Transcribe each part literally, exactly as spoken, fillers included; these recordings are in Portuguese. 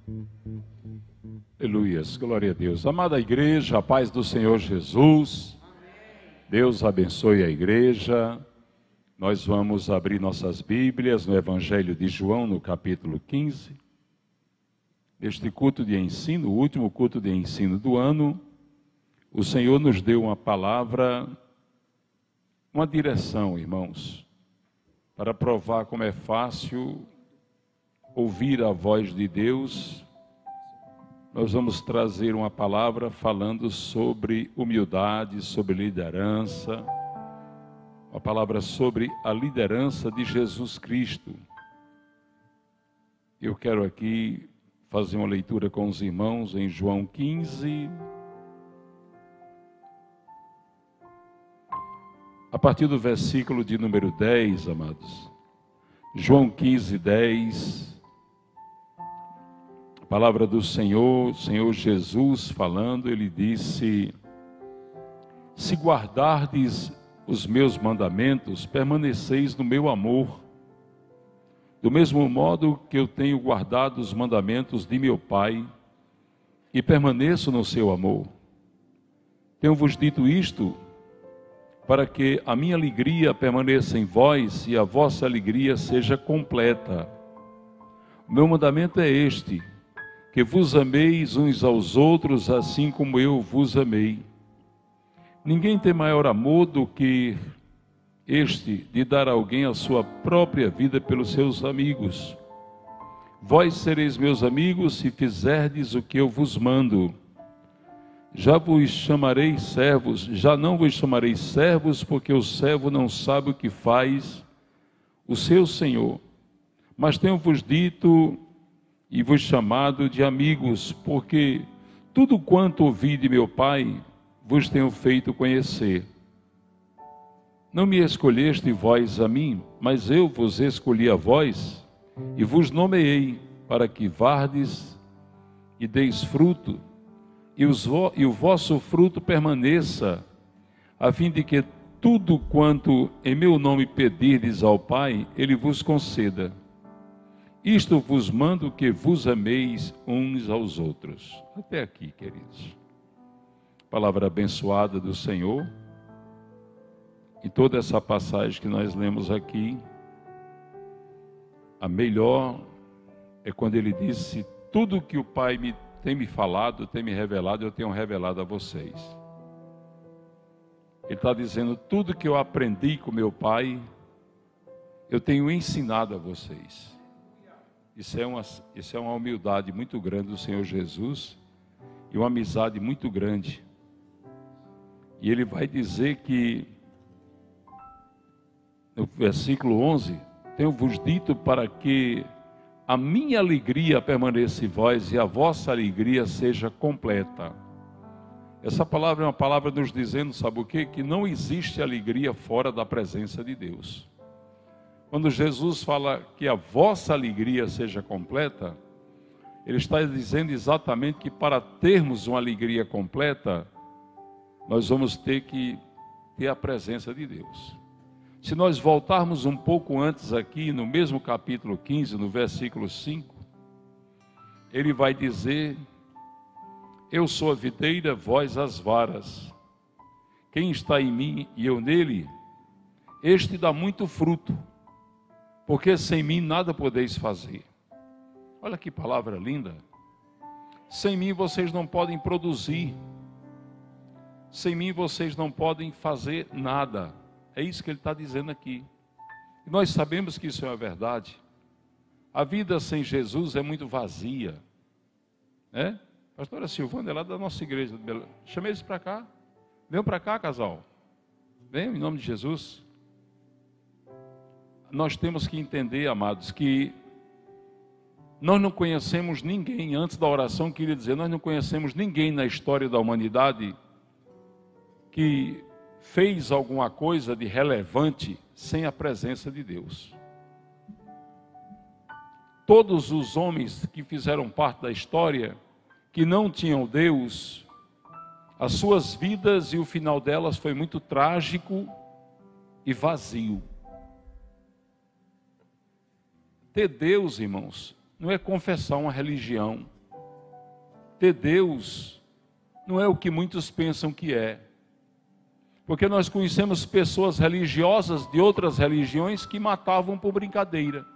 Aleluias, glória a Deus. Amada igreja, a paz do Senhor Jesus. Deus abençoe a igreja. Nós vamos abrir nossas Bíblias no Evangelho de João, no capítulo quinze. Neste culto de ensino, o último culto de ensino do ano, o Senhor nos deu uma palavra, uma direção, irmãos, para provar como é fácil ouvir a voz de Deus. Nós vamos trazer uma palavra falando sobre humildade, sobre liderança, uma palavra sobre a liderança de Jesus Cristo. Eu quero aqui fazer uma leitura com os irmãos em João quinze, a partir do versículo de número dez, amados. João quinze, dez. A palavra do Senhor, Senhor Jesus falando, ele disse: se guardardes os meus mandamentos, permaneceis no meu amor, do mesmo modo que eu tenho guardado os mandamentos de meu Pai, e permaneço no seu amor. Tenho-vos dito isto, para que a minha alegria permaneça em vós, e a vossa alegria seja completa. O meu mandamento é este: que vos ameis uns aos outros, assim como eu vos amei. Ninguém tem maior amor do que este, de dar a alguém a sua própria vida pelos seus amigos. Vós sereis meus amigos se fizerdes o que eu vos mando. Já vos chamarei servos, já não vos chamarei servos, porque o servo não sabe o que faz o seu senhor. Mas tenho-vos dito e vos chamado de amigos, porque tudo quanto ouvi de meu Pai, vos tenho feito conhecer. Não me escolheste vós a mim, mas eu vos escolhi a vós, e vos nomeei, para que vardes e deis fruto, e, os, e o vosso fruto permaneça, a fim de que tudo quanto em meu nome pedirdes ao Pai, Ele vos conceda. Isto vos mando, que vos ameis uns aos outros. Até aqui, queridos. Palavra abençoada do Senhor. E toda essa passagem que nós lemos aqui, a melhor é quando ele disse: tudo que o Pai me, tem me falado, tem me revelado, eu tenho revelado a vocês. Ele está dizendo: tudo que eu aprendi com meu Pai, eu tenho ensinado a vocês. Isso é uma, isso é uma humildade muito grande do Senhor Jesus e uma amizade muito grande. E ele vai dizer que, no versículo onze, tenho-vos dito para que a minha alegria permaneça em vós e a vossa alegria seja completa. Essa palavra é uma palavra nos dizendo, sabe o quê? Que não existe alegria fora da presença de Deus. Quando Jesus fala que a vossa alegria seja completa, Ele está dizendo exatamente que para termos uma alegria completa, nós vamos ter que ter a presença de Deus. Se nós voltarmos um pouco antes aqui, no mesmo capítulo quinze, no versículo cinco, Ele vai dizer: eu sou a videira, vós as varas. Quem está em mim e eu nele, este dá muito fruto, porque sem mim nada podeis fazer. Olha que palavra linda. Sem mim vocês não podem produzir. Sem mim vocês não podem fazer nada. É isso que ele está dizendo aqui. E nós sabemos que isso é uma verdade. A vida sem Jesus é muito vazia. Né? Pastora Silvana é lá da nossa igreja. Chama eles para cá. Venham para cá, casal. Venham em nome de Jesus. Nós temos que entender, amados, que nós não conhecemos ninguém. Antes da oração, queria dizer, nós não conhecemos ninguém na história da humanidade que fez alguma coisa de relevante sem a presença de Deus. Todos os homens que fizeram parte da história, que não tinham Deus, as suas vidas e o final delas foi muito trágico e vazio. Ter Deus, irmãos, não é confessar uma religião. Ter Deus não é o que muitos pensam que é. Porque nós conhecemos pessoas religiosas de outras religiões que matavam por brincadeira.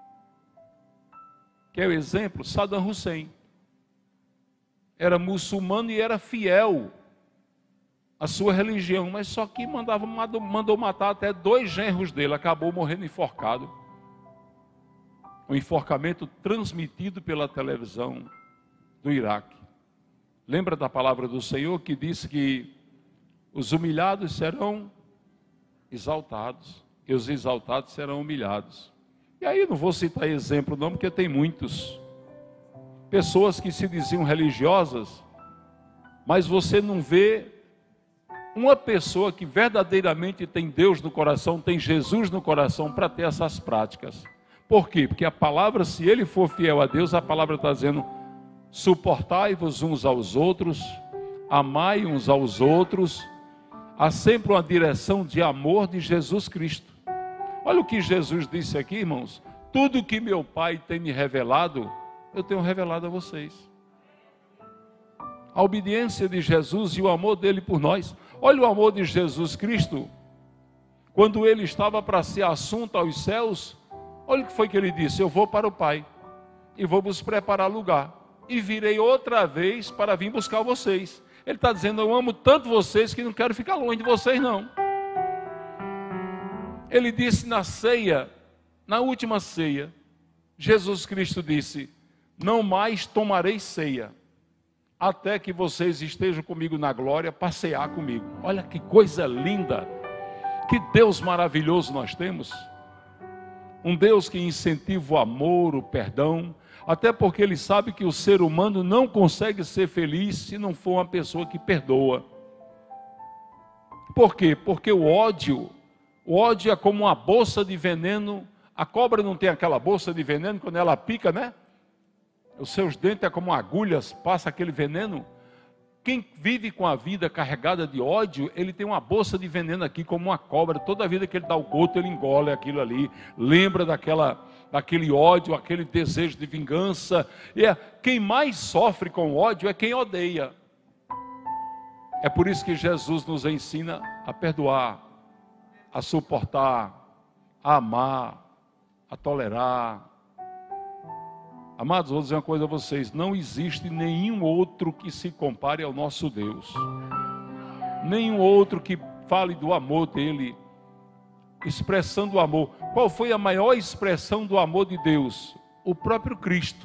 Quer o exemplo? Saddam Hussein. Era muçulmano e era fiel à sua religião, mas só que mandava, mandou matar até dois genros dele, acabou morrendo enforcado. Um enforcamento transmitido pela televisão do Iraque. Lembra da palavra do Senhor que disse que os humilhados serão exaltados e os exaltados serão humilhados. E aí não vou citar exemplo não, porque tem muitos. Pessoas que se diziam religiosas, mas você não vê uma pessoa que verdadeiramente tem Deus no coração, tem Jesus no coração para ter essas práticas. Por quê? Porque a palavra, se ele for fiel a Deus, a palavra está dizendo: suportai-vos uns aos outros, amai uns aos outros. Há sempre uma direção de amor de Jesus Cristo. Olha o que Jesus disse aqui, irmãos: tudo que meu Pai tem me revelado, eu tenho revelado a vocês. A obediência de Jesus e o amor dele por nós. Olha o amor de Jesus Cristo, quando ele estava para ser assunto aos céus, olha o que foi que ele disse: eu vou para o Pai, e vou vos preparar lugar, e virei outra vez para vir buscar vocês. Ele está dizendo: eu amo tanto vocês que não quero ficar longe de vocês não. Ele disse na ceia, na última ceia, Jesus Cristo disse: não mais tomarei ceia, até que vocês estejam comigo na glória, passear comigo. Olha que coisa linda, que Deus maravilhoso nós temos. Um Deus que incentiva o amor, o perdão, até porque Ele sabe que o ser humano não consegue ser feliz se não for uma pessoa que perdoa. Por quê? Porque o ódio, o ódio é como uma bolsa de veneno. A cobra não tem aquela bolsa de veneno quando ela pica, né? Os seus dentes é como agulhas, passa aquele veneno. Quem vive com a vida carregada de ódio, ele tem uma bolsa de veneno aqui, como uma cobra. Toda vida que ele dá o goto, ele engole aquilo ali. Lembra daquela, daquele ódio, aquele desejo de vingança. E é, quem mais sofre com o ódio é quem odeia. É por isso que Jesus nos ensina a perdoar, a suportar, a amar, a tolerar. Amados, vou dizer uma coisa a vocês: não existe nenhum outro que se compare ao nosso Deus. Nenhum outro que fale do amor dele, expressando o amor. Qual foi a maior expressão do amor de Deus? O próprio Cristo.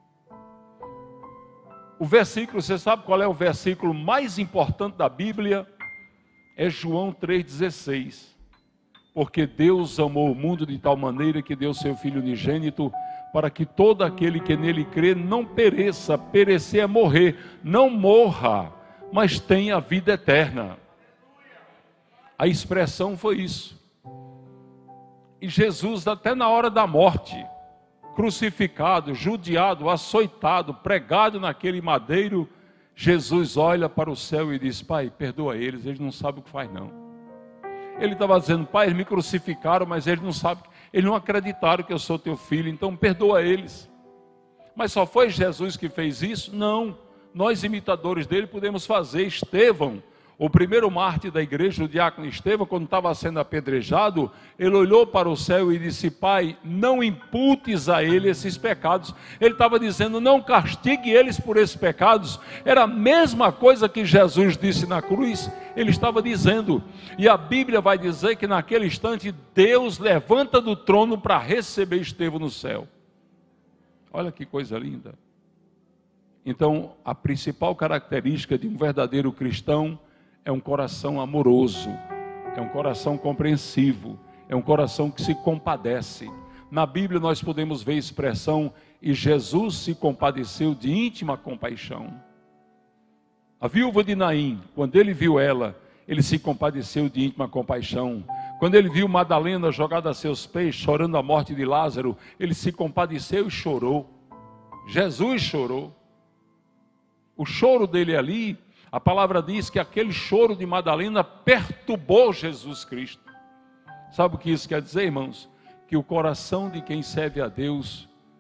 O versículo, você sabe qual é o versículo mais importante da Bíblia? É João três dezesseis. Porque Deus amou o mundo de tal maneira que deu seu Filho unigênito, para que todo aquele que nele crê não pereça. Perecer é morrer. Não morra, mas tenha a vida eterna. A expressão foi isso. E Jesus, até na hora da morte, crucificado, judiado, açoitado, pregado naquele madeiro, Jesus olha para o céu e diz: Pai, perdoa eles, eles não sabem o que faz não. Ele estava dizendo: Pai, eles me crucificaram, mas eles não sabem, eles não acreditaram que eu sou teu filho, então perdoa eles. Mas só foi Jesus que fez isso? Não. Nós, imitadores dele, podemos fazer. Estevão, o primeiro mártir da igreja, o diácono Estevão, quando estava sendo apedrejado, ele olhou para o céu e disse: Pai, não imputes a ele esses pecados. Ele estava dizendo: não castigue eles por esses pecados. Era a mesma coisa que Jesus disse na cruz, ele estava dizendo. E a Bíblia vai dizer que naquele instante Deus levanta do trono para receber Estevão no céu. Olha que coisa linda. Então, a principal característica de um verdadeiro cristão é um coração amoroso, é um coração compreensivo, é um coração que se compadece. Na Bíblia nós podemos ver a expressão: e Jesus se compadeceu de íntima compaixão. A viúva de Naim, quando ele viu ela, ele se compadeceu de íntima compaixão. Quando ele viu Madalena jogada a seus pés, chorando a morte de Lázaro, ele se compadeceu e chorou. Jesus chorou. O choro dele ali, a palavra diz que aquele choro de Madalena perturbou Jesus Cristo. Sabe o que isso quer dizer, irmãos? Que o coração de quem serve a Deus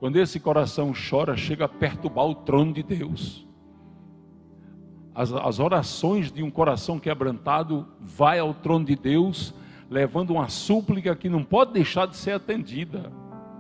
Quando esse coração chora, chega a perturbar o trono de Deus. As, as orações de um coração quebrantado vai ao trono de Deus, levando uma súplica que não pode deixar de ser atendida.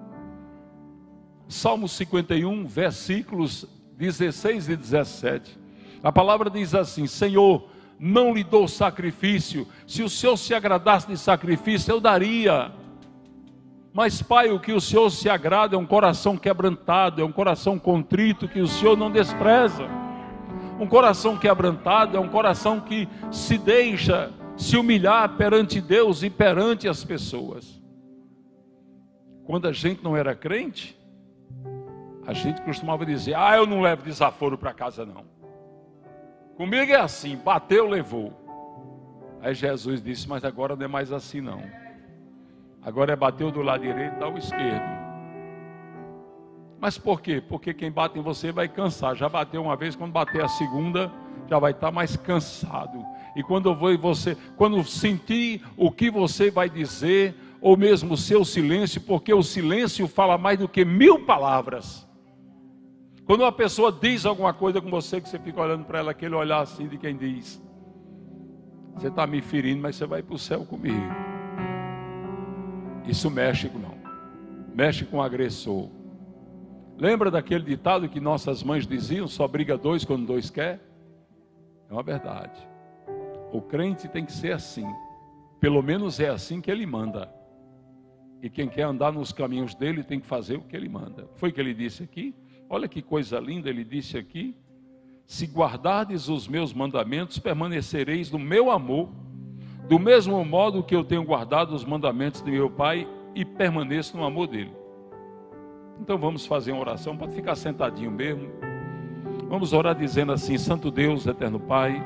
Salmo cinquenta e um, versículos dezesseis e dezessete. A palavra diz assim: Senhor, não lhe dou sacrifício, se o Senhor se agradasse de sacrifício, eu daria. Mas, Pai, o que o Senhor se agrada é um coração quebrantado, é um coração contrito que o Senhor não despreza. Um coração quebrantado é um coração que se deixa se humilhar perante Deus e perante as pessoas. Quando a gente não era crente, a gente costumava dizer: ah, eu não levo desaforo para casa não. Comigo é assim, bateu, levou. Aí Jesus disse: mas agora não é mais assim não. Agora é bateu do lado direito, dá o esquerdo. Mas por quê? Porque quem bate em você vai cansar. Já bateu uma vez, quando bater a segunda, já vai estar mais cansado. E quando você, quando sentir o que você vai dizer, ou mesmo o seu silêncio, porque o silêncio fala mais do que mil palavras. Quando uma pessoa diz alguma coisa com você, que você fica olhando para ela, aquele olhar assim de quem diz: você está me ferindo, mas você vai para o céu comigo. Isso mexe não, mexe com o agressor. Lembra daquele ditado que nossas mães diziam: só briga dois quando dois quer? É uma verdade. O crente tem que ser assim. Pelo menos é assim que ele manda. E quem quer andar nos caminhos dele tem que fazer o que ele manda. Foi o que ele disse aqui. Olha que coisa linda, ele disse aqui: se guardardes os meus mandamentos, permanecereis no meu amor, do mesmo modo que eu tenho guardado os mandamentos de meu Pai e permaneço no amor dele. Então vamos fazer uma oração, pode ficar sentadinho mesmo. Vamos orar dizendo assim: Santo Deus, eterno Pai,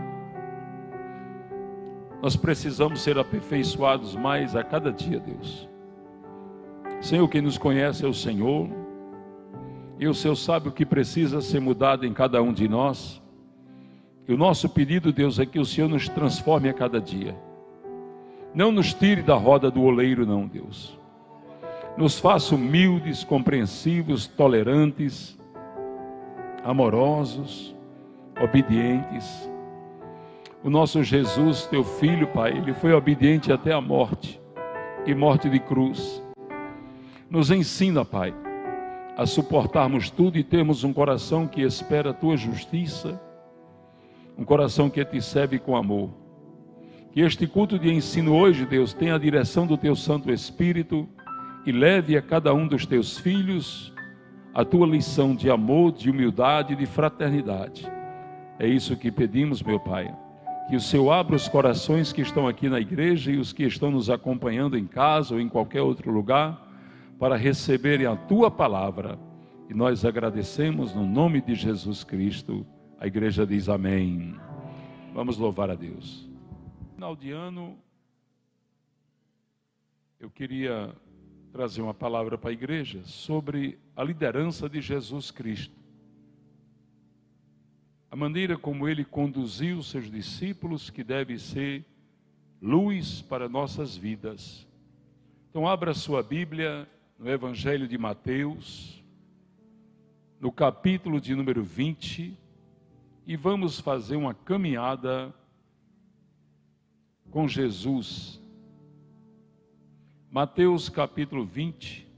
nós precisamos ser aperfeiçoados mais a cada dia, Deus. Senhor, quem nos conhece é o Senhor, e o Senhor sabe o que precisa ser mudado em cada um de nós. E o nosso pedido, Deus, é que o Senhor nos transforme a cada dia. Não nos tire da roda do oleiro, não, Deus. Nos faça humildes, compreensivos, tolerantes, amorosos, obedientes. O nosso Jesus, teu Filho, Pai, ele foi obediente até a morte, e morte de cruz. Nos ensina, Pai, a suportarmos tudo e termos um coração que espera a tua justiça, um coração que te serve com amor. Que este culto de ensino hoje, Deus, tenha a direção do teu Santo Espírito e leve a cada um dos teus filhos a tua lição de amor, de humildade e de fraternidade. É isso que pedimos, meu Pai. Que o Senhor abra os corações que estão aqui na igreja e os que estão nos acompanhando em casa ou em qualquer outro lugar, para receberem a tua palavra. E nós agradecemos no nome de Jesus Cristo. A igreja diz amém. Vamos louvar a Deus. No final de ano, eu queria trazer uma palavra para a igreja sobre a liderança de Jesus Cristo. A maneira como ele conduziu seus discípulos, que deve ser luz para nossas vidas. Então abra sua Bíblia no Evangelho de Mateus, no capítulo de número vinte, e vamos fazer uma caminhada com Jesus. Mateus capítulo vinte.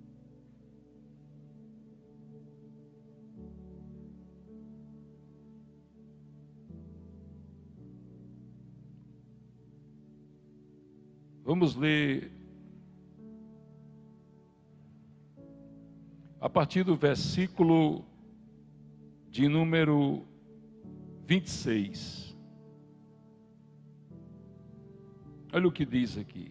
Vamos ler a partir do versículo de número vinte e seis. Olha o que diz aqui.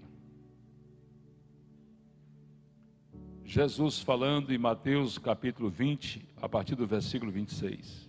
Jesus falando em Mateus capítulo vinte, a partir do versículo vinte e seis.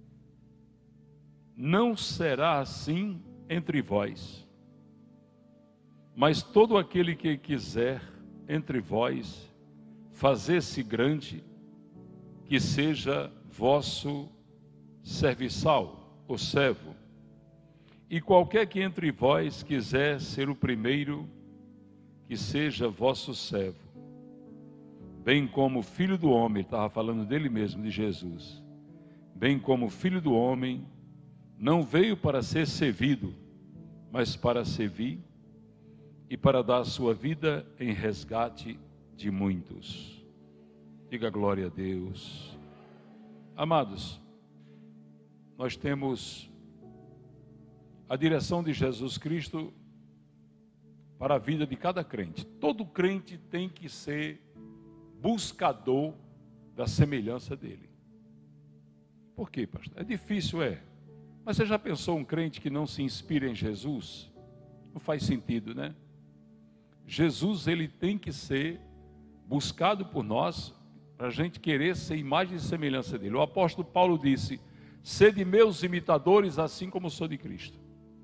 Não será assim entre vós, mas todo aquele que quiser entre vós fazer-se grande, que seja vosso serviçal, ou servo. E qualquer que entre vós quiser ser o primeiro, que seja vosso servo. bem como o Filho do Homem, ele estava falando dele mesmo, de Jesus, bem como o Filho do Homem, não veio para ser servido, mas para servir e para dar a sua vida em resgate de muitos. Diga glória a Deus. Amados, nós temos a direção de Jesus Cristo para a vida de cada crente. Todo crente tem que ser buscador da semelhança dele. Por quê, pastor? É difícil, é. Mas você já pensou um crente que não se inspira em Jesus? Não faz sentido, né? Jesus, ele tem que ser buscado por nós, para a gente querer ser imagem e semelhança dele. O apóstolo Paulo disse: sede meus imitadores, assim como sou de Cristo.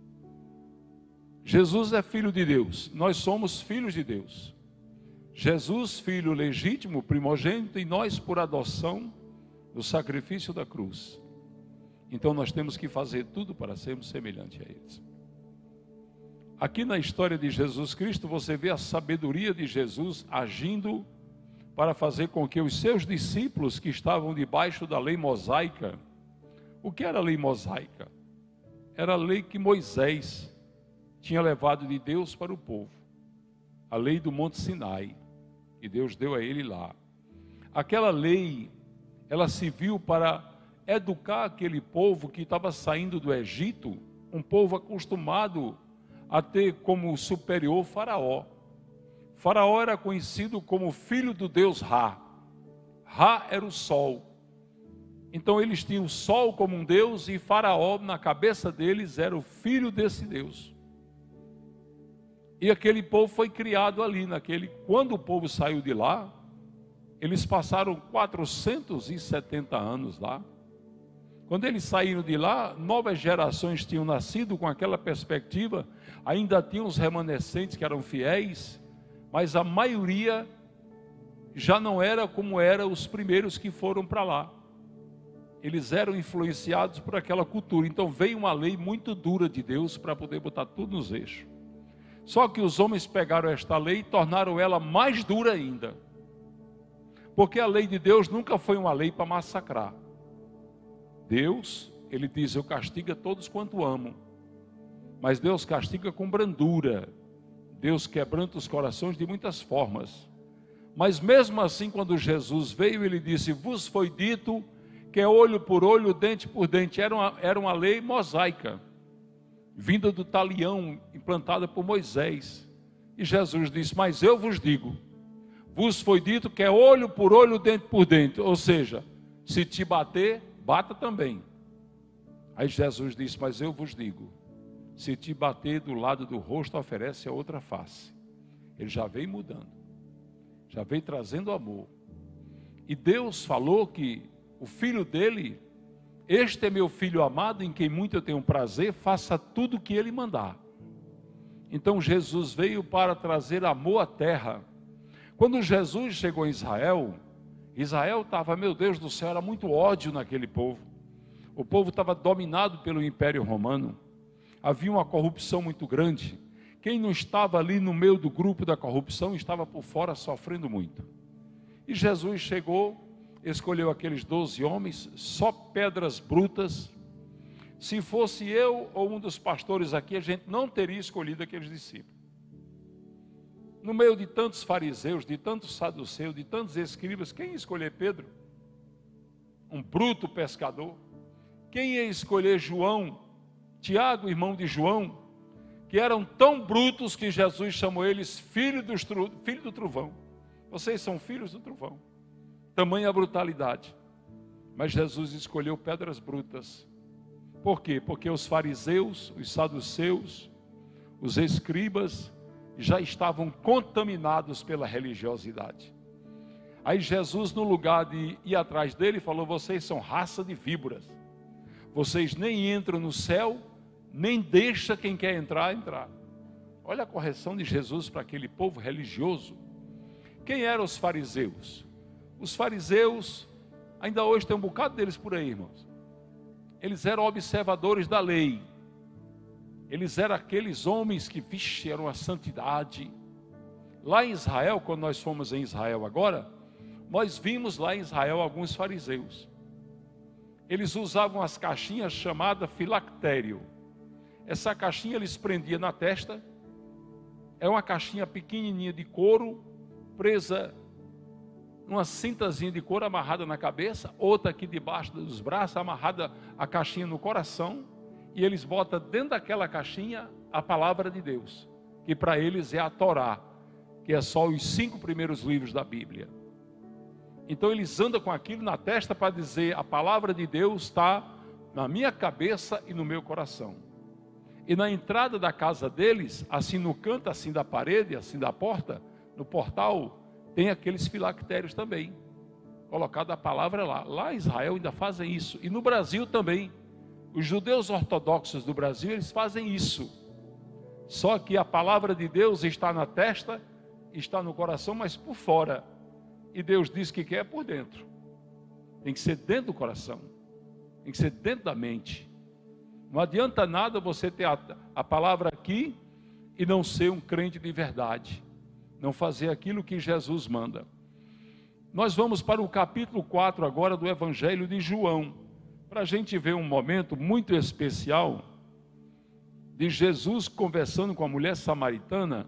Jesus é filho de Deus, nós somos filhos de Deus. Jesus, filho legítimo, primogênito, e nós por adoção do sacrifício da cruz. Então nós temos que fazer tudo para sermos semelhantes a eles. Aqui na história de Jesus Cristo, você vê a sabedoria de Jesus agindo para fazer com que os seus discípulos que estavam debaixo da lei mosaica. O que era a lei mosaica? Era a lei que Moisés tinha levado de Deus para o povo. A lei do Monte Sinai, que Deus deu a ele lá. Aquela lei, ela serviu para educar aquele povo que estava saindo do Egito, um povo acostumado a ter como superior Faraó. Faraó era conhecido como filho do deus Ra. Ra era o sol. Então eles tinham o sol como um deus e Faraó, na cabeça deles, era o filho desse deus. E aquele povo foi criado ali, naquele. Quando o povo saiu de lá, eles passaram quatrocentos e setenta anos lá. Quando eles saíram de lá, novas gerações tinham nascido com aquela perspectiva, ainda tinham os remanescentes que eram fiéis, mas a maioria já não era como eram os primeiros que foram para lá. Eles eram influenciados por aquela cultura. Então veio uma lei muito dura de Deus para poder botar tudo nos eixos. Só que os homens pegaram esta lei e tornaram ela mais dura ainda. Porque a lei de Deus nunca foi uma lei para massacrar. Deus, ele diz: eu castigo a todos quanto amo. Mas Deus castiga com brandura. Deus quebranta os corações de muitas formas. Mas mesmo assim, quando Jesus veio, ele disse: vos foi dito que é olho por olho, dente por dente. Era uma, era uma lei mosaica, vinda do talião, implantada por Moisés. E Jesus disse: mas eu vos digo, vos foi dito que é olho por olho, dente por dente. Ou seja, se te bater, bata também. Aí Jesus disse: mas eu vos digo, se te bater do lado do rosto, oferece a outra face. Ele já veio mudando, já veio trazendo amor. E Deus falou que o filho dele: este é meu filho amado, em quem muito eu tenho prazer, faça tudo o que ele mandar. Então Jesus veio para trazer amor à terra. Quando Jesus chegou em Israel, Israel estava, meu Deus do céu, era muito ódio naquele povo. O povo estava dominado pelo Império Romano. Havia uma corrupção muito grande. Quem não estava ali no meio do grupo da corrupção, estava por fora sofrendo muito. E Jesus chegou, escolheu aqueles doze homens, só pedras brutas. Se fosse eu ou um dos pastores aqui, a gente não teria escolhido aqueles discípulos. No meio de tantos fariseus, de tantos saduceus, de tantos escribas, quem ia escolher Pedro? Um bruto pescador. Quem ia escolher João, Tiago, irmão de João, que eram tão brutos que Jesus chamou eles filho, dos, filho do trovão. Vocês são filhos do trovão. Tamanha brutalidade. Mas Jesus escolheu pedras brutas. Por quê? Porque os fariseus, os saduceus, os escribas já estavam contaminados pela religiosidade. Aí Jesus, no lugar de ir atrás dele, falou: vocês são raça de víboras. Vocês nem entram no céu, nem deixa quem quer entrar, entrar. Olha a correção de Jesus para aquele povo religioso. Quem eram os fariseus? Os fariseus, ainda hoje tem um bocado deles por aí, irmãos. Eles eram observadores da lei. Eles eram aqueles homens que, vixe, eram a santidade. Lá em Israel, quando nós fomos em Israel agora, Nós vimos lá em Israel alguns fariseus. Eles usavam as caixinhas chamadas filactério. Essa caixinha eles prendiam na testa. É uma caixinha pequenininha de couro, presa numa cintazinha de couro amarrada na cabeça, outra aqui debaixo dos braços, amarrada a caixinha no coração, e eles botam dentro daquela caixinha a palavra de Deus, que para eles é a Torá, que é só os cinco primeiros livros da Bíblia. Então eles andam com aquilo na testa para dizer: a palavra de Deus está na minha cabeça e no meu coração. E na entrada da casa deles, assim no canto assim da parede, assim da porta, no portal, tem aqueles filactérios também, colocada a palavra lá. Lá em Israel ainda fazem isso, e no Brasil também. Os judeus ortodoxos do Brasil, eles fazem isso. Só que a palavra de Deus está na testa, está no coração, mas por fora. E Deus diz que quer por dentro. Tem que ser dentro do coração. Tem que ser dentro da mente. Não adianta nada você ter a, a palavra aqui e não ser um crente de verdade. Não fazer aquilo que Jesus manda. Nós vamos para o capítulo quatro agora do Evangelho de João, para a gente ver um momento muito especial de Jesus conversando com a mulher samaritana.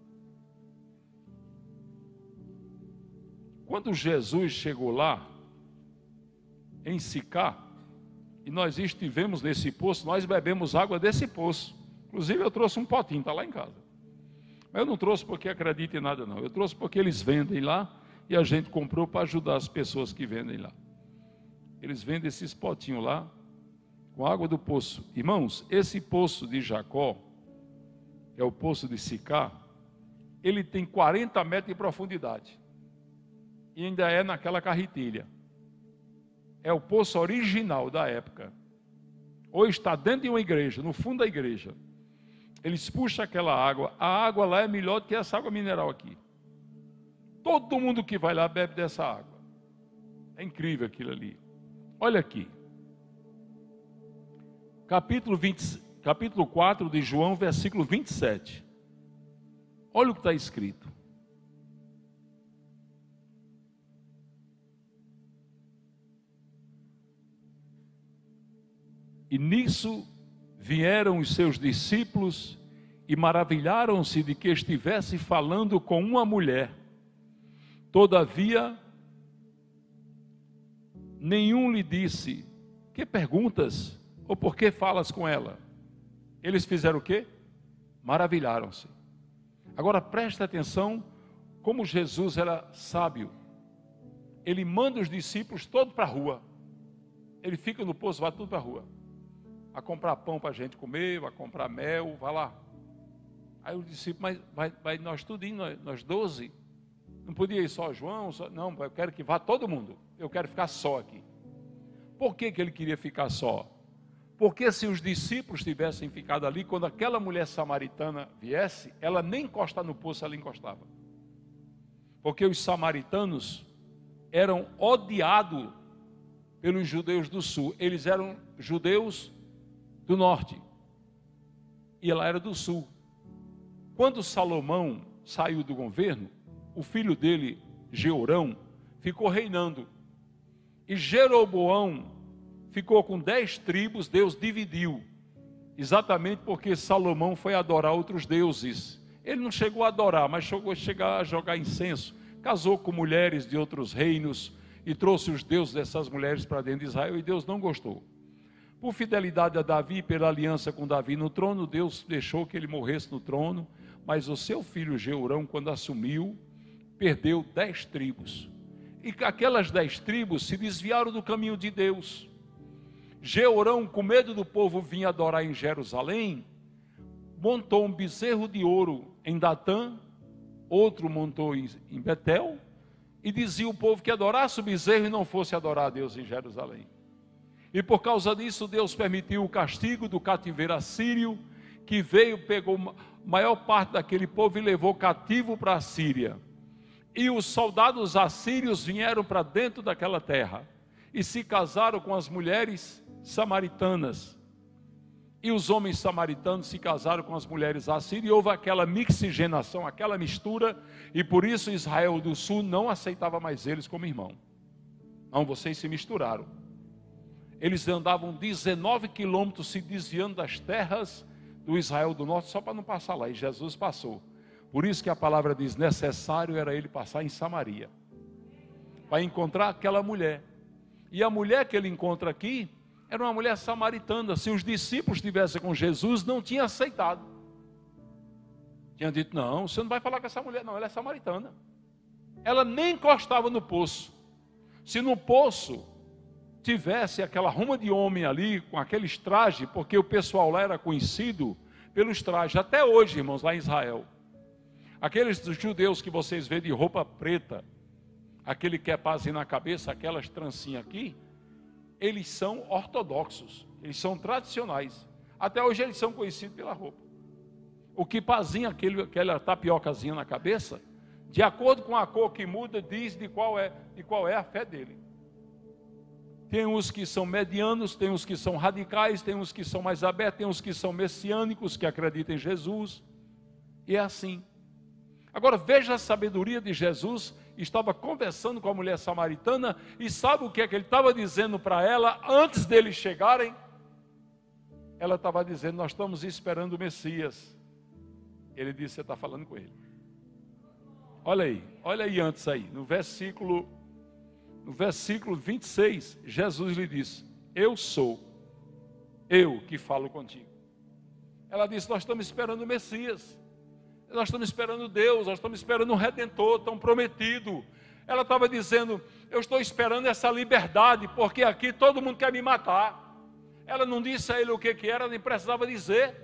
Quando Jesus chegou lá, em Sicá, e nós estivemos nesse poço, nós bebemos água desse poço. Inclusive eu trouxe um potinho, está lá em casa. Mas eu não trouxe porque acredito em nada não, eu trouxe porque eles vendem lá, e a gente comprou para ajudar as pessoas que vendem lá. Eles vendem esses potinhos lá, com água do poço. Irmãos, esse poço de Jacó, que é o poço de Sicá, ele tem quarenta metros de profundidade. E ainda é naquela carretilha. É o poço original da época. Ou está dentro de uma igreja, no fundo da igreja. Eles puxam aquela água. A água lá é melhor do que essa água mineral aqui. Todo mundo que vai lá bebe dessa água. É incrível aquilo ali. Olha aqui. Capítulo, vinte, capítulo quatro de João, versículo vinte e sete. Olha o que está escrito. E nisso vieram os seus discípulos e maravilharam-se de que estivesse falando com uma mulher. Todavia, nenhum lhe disse: que perguntas? Ou por que falas com ela? Eles fizeram o quê? Maravilharam-se. Agora presta atenção como Jesus era sábio. Ele manda os discípulos todos para a rua. Ele fica no poço, vai tudo para a rua. A comprar pão para a gente comer, vai comprar mel, vai lá. Aí os discípulos, mas vai, vai nós tudinho, nós, nós doze. Não podia ir só João? Só, não, eu quero que vá todo mundo. Eu quero ficar só aqui. Por que que ele queria ficar só? Porque se os discípulos tivessem ficado ali, quando aquela mulher samaritana viesse, ela nem encostar no poço, ela encostava. Porque os samaritanos eram odiados pelos judeus do sul. Eles eram judeus do norte. E ela era do sul. Quando Salomão saiu do governo, o filho dele, Jeorão, ficou reinando. E Jeroboão ficou com dez tribos, Deus dividiu. Exatamente porque Salomão foi adorar outros deuses. Ele não chegou a adorar, mas chegou a chegar a jogar incenso. Casou com mulheres de outros reinos e trouxe os deuses dessas mulheres para dentro de Israel, e Deus não gostou. Por fidelidade a Davi, pela aliança com Davi no trono, Deus deixou que ele morresse no trono, mas o seu filho Jeorão, quando assumiu, perdeu dez tribos. E aquelas dez tribos se desviaram do caminho de Deus. Jeorão, com medo do povo vir adorar em Jerusalém, montou um bezerro de ouro em Datã, outro montou em Betel, e dizia o povo que adorasse o bezerro e não fosse adorar a Deus em Jerusalém. E por causa disso, Deus permitiu o castigo do cativeiro assírio, que veio, pegou a maior parte daquele povo e levou cativo para a Síria. E os soldados assírios vieram para dentro daquela terra e se casaram com as mulheres samaritanas. e os homens samaritanos se casaram com as mulheres assírias, e houve aquela mixigenação, aquela mistura, e por isso Israel do Sul não aceitava mais eles como irmão. Não, vocês se misturaram. Eles andavam dezenove quilômetros se desviando das terras do Israel do Norte, só para não passar lá, e Jesus passou. Por isso que a palavra diz, necessário era ele passar em Samaria, para encontrar aquela mulher. E a mulher que ele encontra aqui, era uma mulher samaritana. Se os discípulos estivessem com Jesus, não tinha aceitado. Tinha dito, não, você não vai falar com essa mulher, não, ela é samaritana. Ela nem encostava no poço. Se no poço tivesse aquela ruma de homem ali, com aqueles trajes, porque o pessoal lá era conhecido pelos trajes, até hoje, irmãos, lá em Israel. Aqueles judeus que vocês veem de roupa preta, aquele que é pazinho na cabeça, aquelas trancinhas aqui, eles são ortodoxos, eles são tradicionais. Até hoje eles são conhecidos pela roupa. O que pazinha, aquele, aquela tapiocazinha na cabeça, de acordo com a cor que muda, diz de qual é, de qual é a fé dele. Tem uns que são medianos, tem uns que são radicais, tem uns que são mais abertos, tem uns que são messiânicos, que acreditam em Jesus. E é assim. Agora veja a sabedoria de Jesus. Estava conversando com a mulher samaritana, e sabe o que é que ele estava dizendo para ela antes deles chegarem? Ela estava dizendo, nós estamos esperando o Messias. Ele disse, você está falando com ele. Olha aí, olha aí antes aí, no versículo, no versículo vinte e seis, Jesus lhe disse, eu sou, eu que falo contigo. Ela disse, nós estamos esperando o Messias. Nós estamos esperando Deus, nós estamos esperando um Redentor tão prometido. Ela estava dizendo, eu estou esperando essa liberdade, porque aqui todo mundo quer me matar. Ela não disse a ele o que, que era, nem precisava dizer.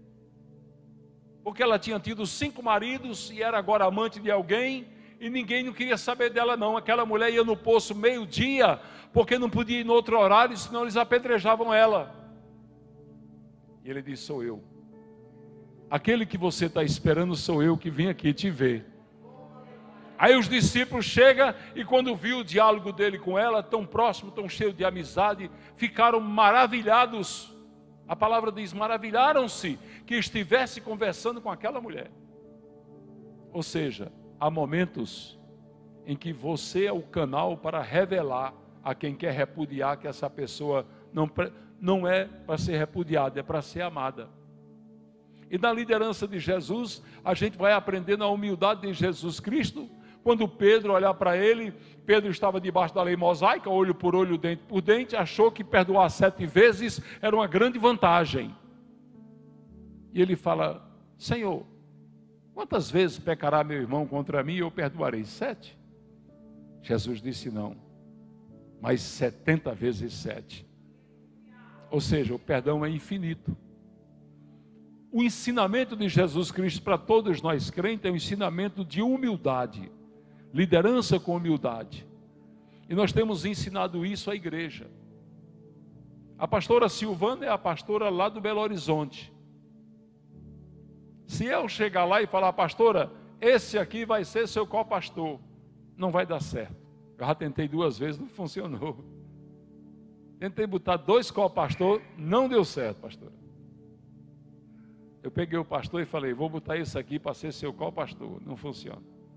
Porque ela tinha tido cinco maridos e era agora amante de alguém, e ninguém não queria saber dela não. Aquela mulher ia no poço meio-dia, porque não podia ir no outro horário, senão eles apedrejavam ela. E ele disse, sou eu. Aquele que você está esperando sou eu que vim aqui te ver. Aí os discípulos chegam e quando viu o diálogo dele com ela, tão próximo, tão cheio de amizade, ficaram maravilhados. A palavra diz, maravilharam-se que estivesse conversando com aquela mulher. Ou seja, há momentos em que você é o canal para revelar a quem quer repudiar que essa pessoa não, não é para ser repudiada, é para ser amada. E na liderança de Jesus, a gente vai aprendendo a humildade de Jesus Cristo. Quando Pedro olhar para ele, Pedro estava debaixo da lei mosaica, olho por olho, dente por dente, achou que perdoar sete vezes era uma grande vantagem. E ele fala, Senhor, quantas vezes pecará meu irmão contra mim e eu perdoarei? Sete? Jesus disse não, mas setenta vezes sete. Ou seja, o perdão é infinito. O ensinamento de Jesus Cristo para todos nós crentes é um ensinamento de humildade, liderança com humildade. E nós temos ensinado isso à igreja. A pastora Silvana é a pastora lá do Belo Horizonte. Se eu chegar lá e falar, pastora, esse aqui vai ser seu co-pastor, não vai dar certo. Eu já tentei duas vezes, não funcionou. Tentei botar dois co-pastor, não deu certo, pastora. Eu peguei o pastor e falei, vou botar isso aqui para ser seu co-pastor. Não funciona.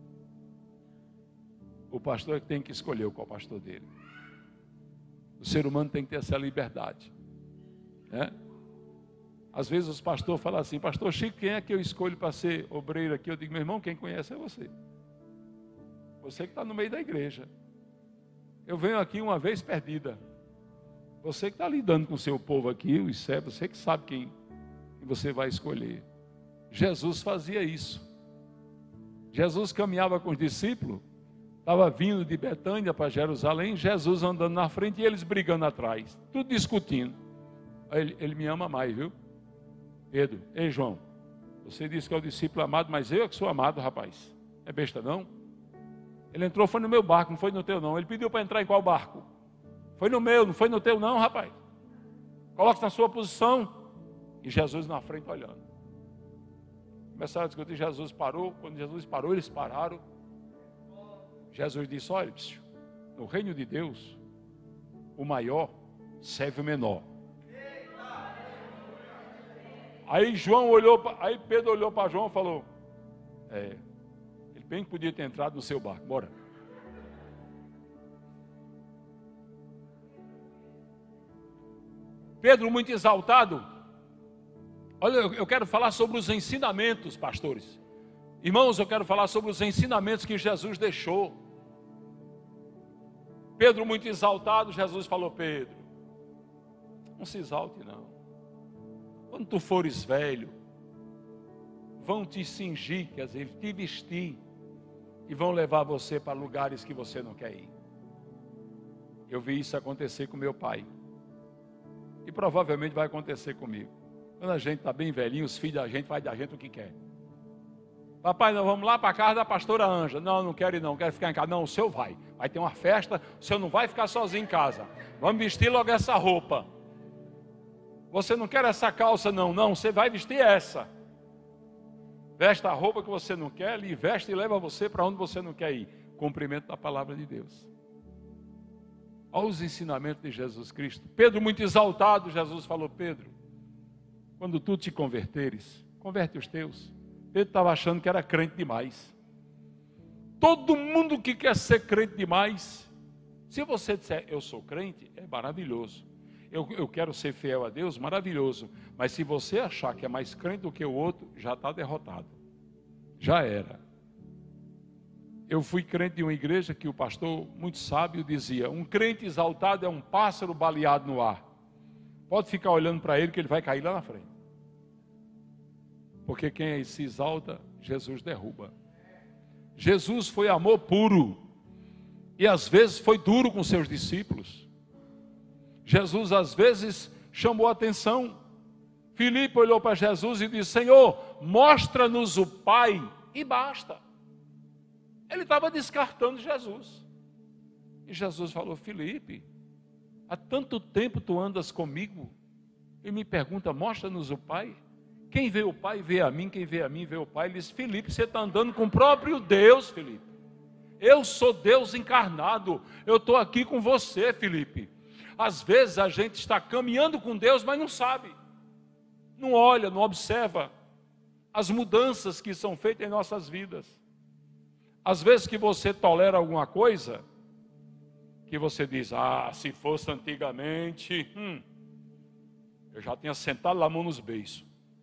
O pastor é que tem que escolher o co-pastor dele. O ser humano tem que ter essa liberdade. Né? Às vezes os pastores falam assim, pastor Chico, quem é que eu escolho para ser obreiro aqui? Eu digo, meu irmão, quem conhece é você. Você que está no meio da igreja. Eu venho aqui uma vez perdida. Você que está lidando com o seu povo aqui, os servos, você que sabe quem você vai escolher. Jesus fazia isso. Jesus caminhava com os discípulos, estava vindo de Betânia para Jerusalém, Jesus andando na frente e eles brigando atrás, tudo discutindo. Ele, ele me ama mais, viu? Pedro, ei João, você disse que é o discípulo amado, mas eu é que sou amado, rapaz. É besta não? Ele entrou, foi no meu barco, não foi no teu não. Ele pediu para entrar em qual barco? Foi no meu, não foi no teu não, rapaz. Coloque na sua posição. E Jesus na frente olhando. Começaram a discutir, Jesus parou. Quando Jesus parou, eles pararam. Jesus disse, olha, no reino de Deus, o maior serve o menor. Aí João olhou, aí Pedro olhou para João e falou: é, ele bem que podia ter entrado no seu barco, bora. Pedro, muito exaltado. Olha, eu quero falar sobre os ensinamentos, pastores. Irmãos, eu quero falar sobre os ensinamentos que Jesus deixou. Pedro, muito exaltado, Jesus falou: Pedro, não se exalte não. Quando tu fores velho, vão te cingir, quer dizer, te vestir, e vão levar você para lugares que você não quer ir. Eu vi isso acontecer com meu pai. E provavelmente vai acontecer comigo. Quando a gente está bem velhinho, os filhos da gente vai da gente o que quer. Papai, nós vamos lá para a casa da pastora Ângela. Não, não quero ir não, quero ficar em casa. Não, o senhor vai. Vai ter uma festa, o senhor não vai ficar sozinho em casa. Vamos vestir logo essa roupa. Você não quer essa calça não, não, você vai vestir essa. Veste a roupa que você não quer, ele veste e leva você para onde você não quer ir. Cumprimento da palavra de Deus. Olha os ensinamentos de Jesus Cristo. Pedro, muito exaltado, Jesus falou: Pedro, quando tu te converteres, converte os teus. Pedro estava achando que era crente demais. Todo mundo que quer ser crente demais, se você disser eu sou crente, é maravilhoso. Eu, eu quero ser fiel a Deus, maravilhoso. Mas se você achar que é mais crente do que o outro, já está derrotado. Já era. Eu fui crente de uma igreja que o pastor, muito sábio, dizia: um crente exaltado é um pássaro baleado no ar. Pode ficar olhando para ele que ele vai cair lá na frente. Porque quem se exalta, Jesus derruba. Jesus foi amor puro. E às vezes foi duro com seus discípulos. Jesus às vezes chamou a atenção. Filipe olhou para Jesus e disse: Senhor, mostra-nos o Pai e basta. Ele estava descartando Jesus. E Jesus falou: Filipe, há tanto tempo tu andas comigo e me pergunta: mostra-nos o Pai? Quem vê o Pai vê a mim, quem vê a mim vê o Pai. Ele disse: Filipe, você está andando com o próprio Deus, Filipe. Eu sou Deus encarnado, eu estou aqui com você, Filipe. Às vezes a gente está caminhando com Deus, mas não sabe, não olha, não observa as mudanças que são feitas em nossas vidas. Às vezes que você tolera alguma coisa, que você diz: ah, se fosse antigamente, hum, eu já tinha sentado lá a mão nos beiços.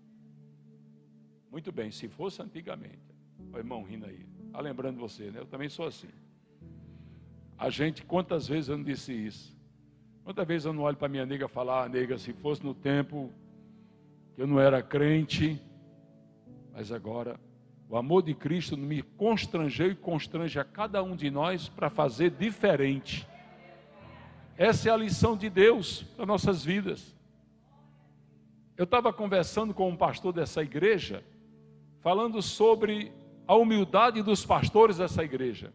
Muito bem, se fosse antigamente. O irmão rindo aí, está lembrando você, né? Eu também sou assim. A gente, quantas vezes eu não disse isso? Quantas vezes eu não olho para minha nega e falo: ah, nega, se fosse no tempo que eu não era crente, mas agora o amor de Cristo me constrangeu e constrange a cada um de nós para fazer diferente. Essa é a lição de Deus para nossas vidas. Eu estava conversando com um pastor dessa igreja, falando sobre a humildade dos pastores dessa igreja.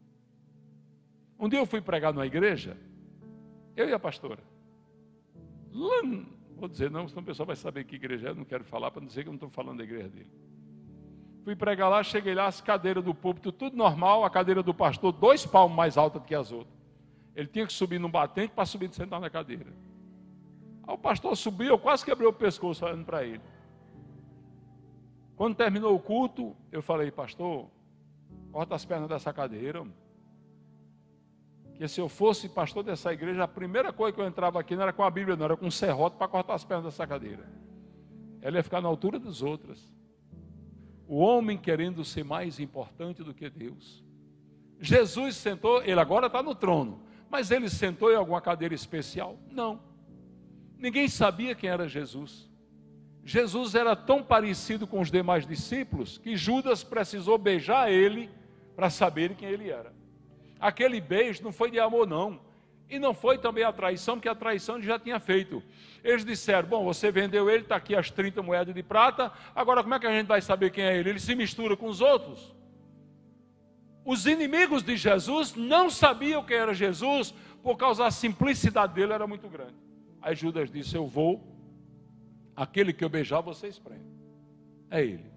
Um dia eu fui pregar numa igreja, eu e a pastora. Lá, vou dizer não, senão o pessoal vai saber que igreja é, eu não quero falar para não dizer que eu não estou falando da igreja dele. Fui pregar lá, cheguei lá, as cadeiras do púlpito, tudo normal, a cadeira do pastor, dois palmos mais alta do que as outras. Ele tinha que subir num batente para subir e sentar na cadeira. Aí o pastor subiu, eu quase quebrei o pescoço olhando para ele. Quando terminou o culto, eu falei: pastor, corta as pernas dessa cadeira. Que se eu fosse pastor dessa igreja, a primeira coisa que eu entrava aqui não era com a Bíblia, não, era com um serrote para cortar as pernas dessa cadeira. Ela ia ficar na altura das outras. O homem querendo ser mais importante do que Deus. Jesus sentou, ele agora está no trono, mas ele sentou em alguma cadeira especial? Não. Ninguém sabia quem era Jesus. Jesus era tão parecido com os demais discípulos que Judas precisou beijar ele para saber quem ele era. Aquele beijo não foi de amor não, e não foi também a traição, porque a traição ele já tinha feito. Eles disseram: bom, você vendeu ele, está aqui as trinta moedas de prata, agora como é que a gente vai saber quem é ele? Ele se mistura com os outros. Os inimigos de Jesus não sabiam quem era Jesus, por causa da simplicidade dele era muito grande. Aí Judas disse: eu vou, aquele que eu beijar vocês prendem. É ele.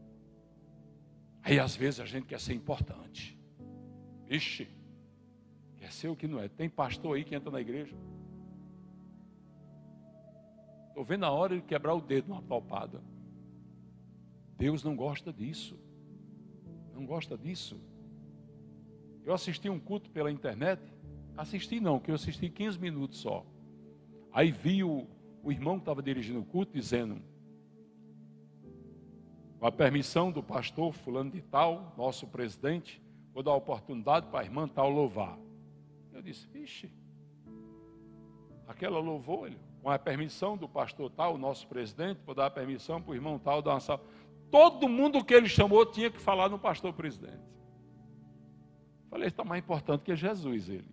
Aí às vezes a gente quer ser importante. Ixi, quer ser o que não é. Tem pastor aí que entra na igreja. Estou vendo a hora de quebrar o dedo numa palpada. Deus não gosta disso. Não gosta disso. Eu assisti um culto pela internet. Assisti não, que eu assisti quinze minutos só. Aí vi o, o irmão que estava dirigindo o culto dizendo: com a permissão do pastor fulano de tal, nosso presidente, vou dar a oportunidade para a irmã tal louvar. Eu disse: vixe, aquela louvou ele. Com a permissão do pastor tal, nosso presidente, vou dar a permissão para o irmão tal dar uma salva. Todo mundo que ele chamou tinha que falar no pastor presidente. Falei: está mais importante que Jesus, ele.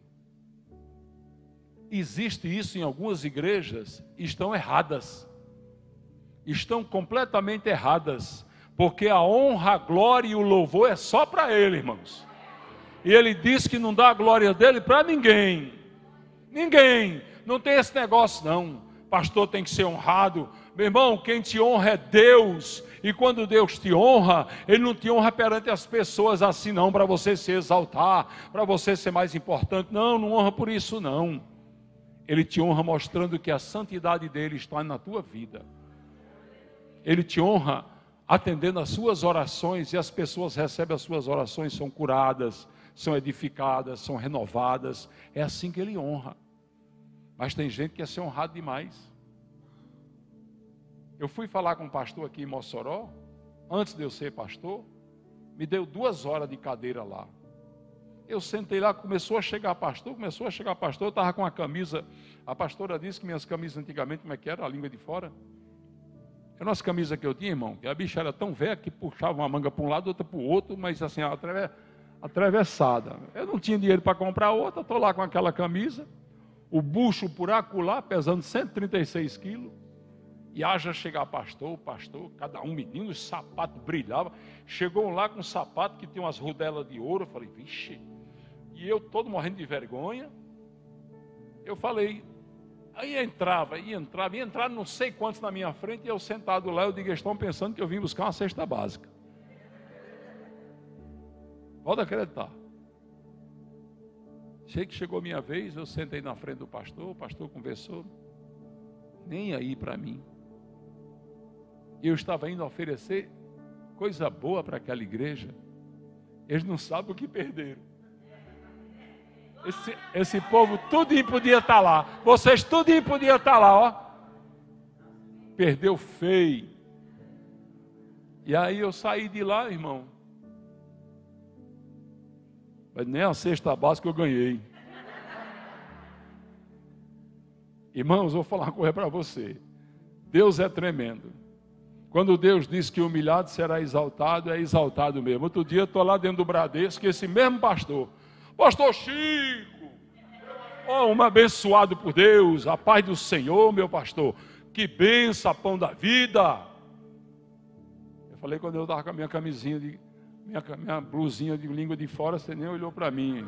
Existe isso em algumas igrejas, estão erradas. Estão completamente erradas. Porque a honra, a glória e o louvor é só para ele, irmãos. E ele diz que não dá a glória dele para ninguém. Ninguém. Não tem esse negócio não. Pastor tem que ser honrado. Meu irmão, quem te honra é Deus. E quando Deus te honra, Ele não te honra perante as pessoas assim não, para você se exaltar, para você ser mais importante. Não, não honra por isso não. Ele te honra mostrando que a santidade dele está na tua vida. Ele te honra atendendo às suas orações, e as pessoas recebem as suas orações, são curadas, são edificadas, são renovadas. É assim que Ele honra. Mas tem gente que quer ser honrado demais. Eu fui falar com um pastor aqui em Mossoró, antes de eu ser pastor, me deu duas horas de cadeira lá. Eu sentei lá, começou a chegar pastor, começou a chegar pastor, eu estava com a camisa, a pastora disse que minhas camisas antigamente, como é que era, a língua de fora? A nossa camisa que eu tinha, irmão, que a bicha era tão velha que puxava uma manga para um lado, outra para o outro, mas assim, atravessada. Eu não tinha dinheiro para comprar outra, estou lá com aquela camisa, o bucho por acolá, pesando cento e trinta e seis quilos, e haja chegar pastor, pastor, cada um menino, os sapatos brilhavam. Chegou um lá com um sapato que tinha umas rodelas de ouro, eu falei: vixe. E eu todo morrendo de vergonha, eu falei, aí entrava, ia entrava, ia entrar não sei quantos na minha frente, e eu sentado lá, eu digo: estão pensando que eu vim buscar uma cesta básica. Pode acreditar. Sei que chegou a minha vez, eu sentei na frente do pastor, o pastor conversou, nem aí para mim. Eu estava indo oferecer coisa boa para aquela igreja, eles não sabem o que perderam. Esse, esse povo tudinho podia estar lá, vocês tudinho podia estar lá, ó. Perdeu feio. E aí eu saí de lá, irmão, mas nem a cesta básica eu ganhei. Irmãos, vou falar uma coisa para você. Deus é tremendo. Quando Deus diz que o humilhado será exaltado, é exaltado mesmo. Outro dia eu estou lá dentro do Bradesco, e esse mesmo pastor, pastor Chico, oh, um abençoado por Deus, a paz do Senhor, meu pastor, que benção, pão da vida. Eu falei quando eu estava com a minha camisinha, de, minha, minha blusinha de língua de fora, você nem olhou para mim.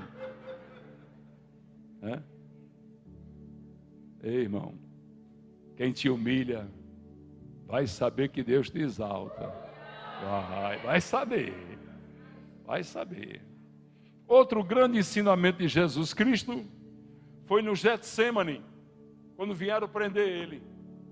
É? Ei, irmão, quem te humilha, vai saber que Deus te exalta. Vai, vai saber, vai saber. Outro grande ensinamento de Jesus Cristo foi no Getsêmani, quando vieram prender ele.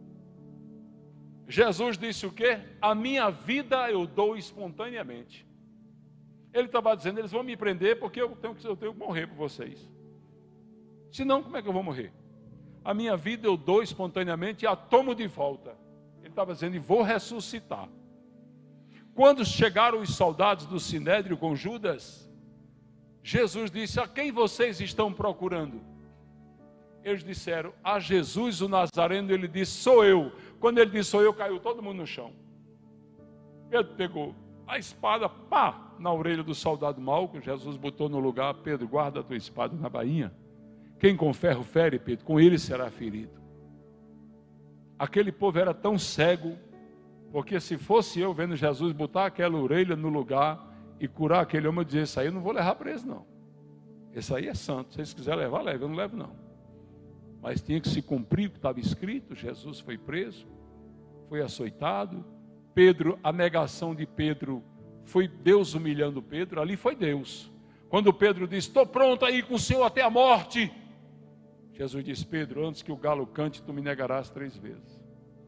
Jesus disse o quê? A minha vida eu dou espontaneamente. Ele estava dizendo: eles vão me prender porque eu tenho, eu tenho que morrer por vocês. Senão, como é que eu vou morrer? A minha vida eu dou espontaneamente e a tomo de volta. Ele estava dizendo: e vou ressuscitar. Quando chegaram os soldados do Sinédrio com Judas, Jesus disse: a quem vocês estão procurando? Eles disseram: a Jesus o Nazareno. Ele disse: sou eu. Quando ele disse sou eu, caiu todo mundo no chão. Pedro pegou a espada, pá, na orelha do soldado mau, que Jesus botou no lugar. Pedro, guarda a tua espada na bainha. Quem com ferro fere, Pedro, com ele será ferido. Aquele povo era tão cego, porque se fosse eu vendo Jesus botar aquela orelha no lugar e curar aquele homem, eu dizia: isso aí eu não vou levar preso não. Esse aí é santo, se vocês quiserem levar, leve, eu não levo não. Mas tinha que se cumprir o que estava escrito. Jesus foi preso, foi açoitado. Pedro, a negação de Pedro, foi Deus humilhando Pedro, ali foi Deus. Quando Pedro disse: estou pronto a ir com o Senhor até a morte, Jesus disse: Pedro, antes que o galo cante, tu me negarás três vezes.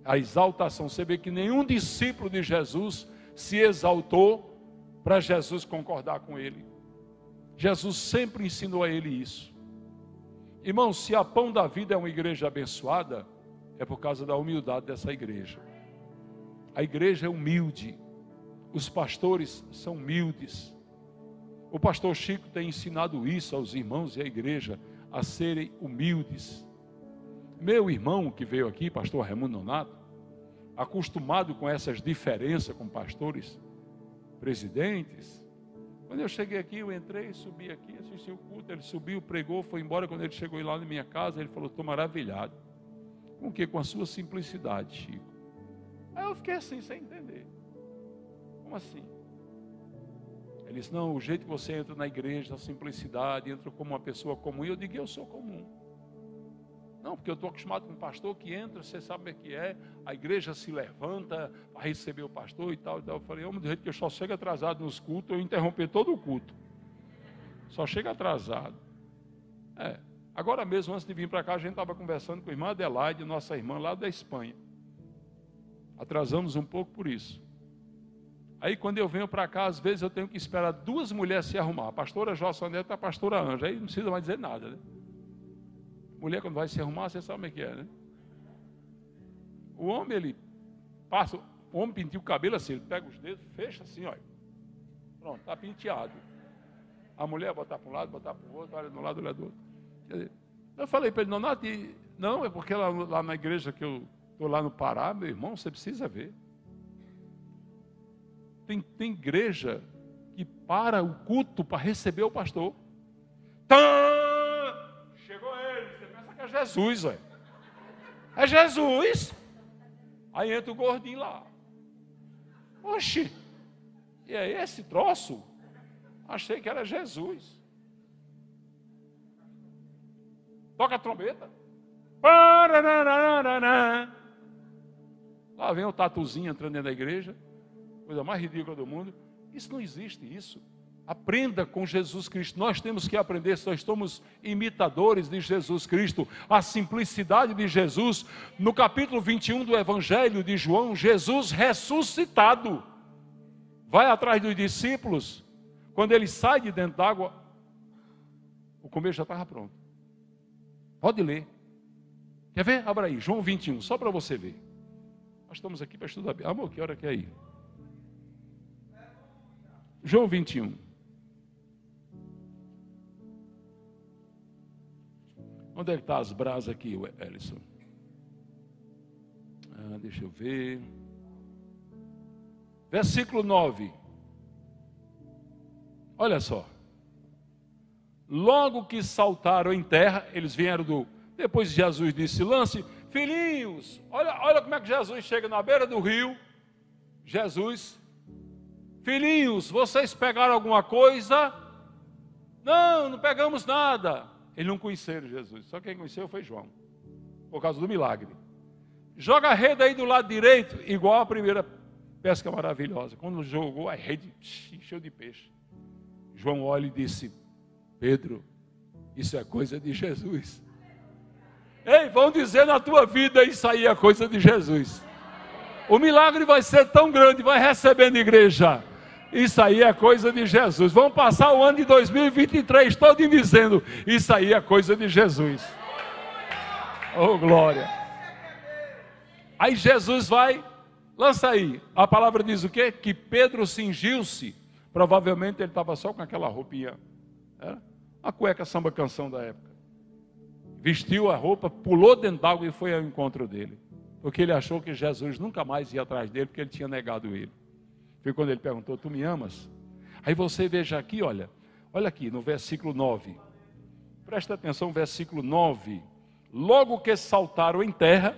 a exaltação. Você vê que nenhum discípulo de Jesus se exaltou para Jesus concordar com ele. Jesus sempre ensinou a ele isso. Irmão, se a Pão da Vida é uma igreja abençoada, é por causa da humildade dessa igreja. A igreja é humilde. Os pastores são humildes. O pastor Chico tem ensinado isso aos irmãos e à igreja, a serem humildes. Meu irmão que veio aqui, pastor Raimundo Nonato, acostumado com essas diferenças com pastores, presidentes, quando eu cheguei aqui, eu entrei, subi aqui, assisti o culto, ele subiu, pregou, foi embora. Quando ele chegou lá na minha casa, ele falou, estou maravilhado. Com o quê? Com a sua simplicidade, Chico. Aí eu fiquei assim, sem entender. Como assim? Ele disse, não, o jeito que você entra na igreja, a simplicidade, entra como uma pessoa comum. E eu digo, eu sou comum. Não, porque eu estou acostumado com um pastor que entra, você sabe o que é, a igreja se levanta para receber o pastor e tal, e tal. Eu falei, homem, do jeito que eu só chego atrasado nos cultos, eu interromper todo o culto. Só chega atrasado. É. Agora mesmo, antes de vir para cá, a gente estava conversando com a irmã Adelaide, nossa irmã lá da Espanha. Atrasamos um pouco por isso. Aí quando eu venho para cá, às vezes eu tenho que esperar duas mulheres se arrumar. A pastora Jossoneta e a pastora Anja. Aí não precisa mais dizer nada, né? Mulher quando vai se arrumar, você sabe o que é, né? O homem, ele passa, o homem penteia o cabelo assim, ele pega os dedos, fecha assim, olha. Pronto, está penteado. A mulher botar para um lado, botar para o outro, olha de um lado, olha do outro. Quer dizer, eu falei para ele, não, não, é porque lá, lá na igreja que eu estou lá no Pará, meu irmão, você precisa ver. Tem, tem igreja que para o culto para receber o pastor. Tã! Chegou ele, você pensa que é Jesus, velho. É Jesus. Aí entra o gordinho lá. Oxi, e é esse troço? Achei que era Jesus. Toca a trombeta. Lá vem o tatuzinho entrando dentro da igreja. Coisa mais ridícula do mundo. Isso não existe, isso. Aprenda com Jesus Cristo. Nós temos que aprender, se nós somos imitadores de Jesus Cristo, a simplicidade de Jesus. No capítulo vinte e um do Evangelho de João, Jesus ressuscitado vai atrás dos discípulos. Quando ele sai de dentro d'água, o comer já estava pronto. Pode ler. Quer ver? Abra aí, João vinte e um, só para você ver. Nós estamos aqui para estudar. Amor, que hora que é aí? João vinte e um. Onde é que está as brasas aqui, Ellison? Ah, deixa eu ver. Versículo nove. Olha só. Logo que saltaram em terra, eles vieram do... Depois Jesus disse, lance, filhinhos. Olha, olha como é que Jesus chega na beira do rio. Jesus... Filhinhos, vocês pegaram alguma coisa? Não, não pegamos nada. Eles não conheceram Jesus, só quem conheceu foi João, por causa do milagre. Joga a rede aí do lado direito, igual a primeira pesca maravilhosa. Quando jogou, a rede encheu de peixe. João olha e disse, Pedro, isso é coisa de Jesus. Ei, vão dizer na tua vida, isso aí é coisa de Jesus. O milagre vai ser tão grande, vai recebendo igreja. Isso aí é coisa de Jesus. Vamos passar o ano de dois mil e vinte e três todo dizendo, isso aí é coisa de Jesus. Oh, glória. Aí Jesus vai, lança aí. A palavra diz o quê? Que Pedro cingiu-se. Provavelmente ele estava só com aquela roupinha. Era a cueca samba canção da época. Vestiu a roupa, pulou dentro d'água e foi ao encontro dele. Porque ele achou que Jesus nunca mais ia atrás dele, porque ele tinha negado ele. Foi quando ele perguntou, tu me amas? Aí você veja aqui, olha, olha aqui no versículo nove. Presta atenção, versículo nove. Logo que saltaram em terra,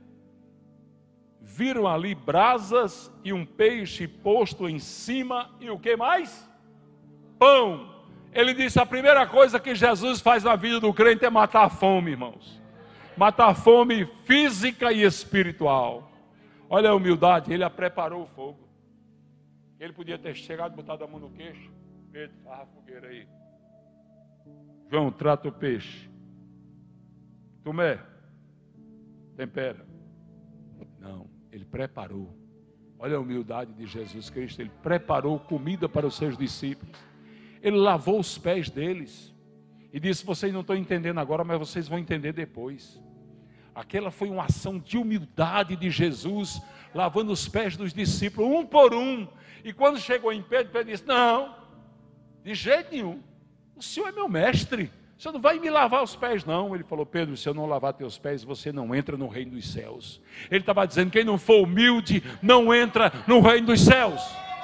viram ali brasas e um peixe posto em cima, e o que mais? Pão. Ele disse, a primeira coisa que Jesus faz na vida do crente é matar a fome, irmãos. Matar a fome física e espiritual. Olha a humildade, ele a preparou o fogo. Ele podia ter chegado e botado a mão no queixo. Pedro, farra a fogueira aí. João, trata o peixe. Tomé, tempera. Não, ele preparou. Olha a humildade de Jesus Cristo. Ele preparou comida para os seus discípulos. Ele lavou os pés deles. E disse: vocês não estão entendendo agora, mas vocês vão entender depois. Aquela foi uma ação de humildade de Jesus, lavando os pés dos discípulos, um por um. E quando chegou em Pedro, Pedro disse: não, de jeito nenhum. O Senhor é meu mestre. O Senhor não vai me lavar os pés, não. Ele falou: Pedro, se eu não lavar teus pés, você não entra no reino dos céus. Ele estava dizendo: quem não for humilde, não entra no reino dos céus.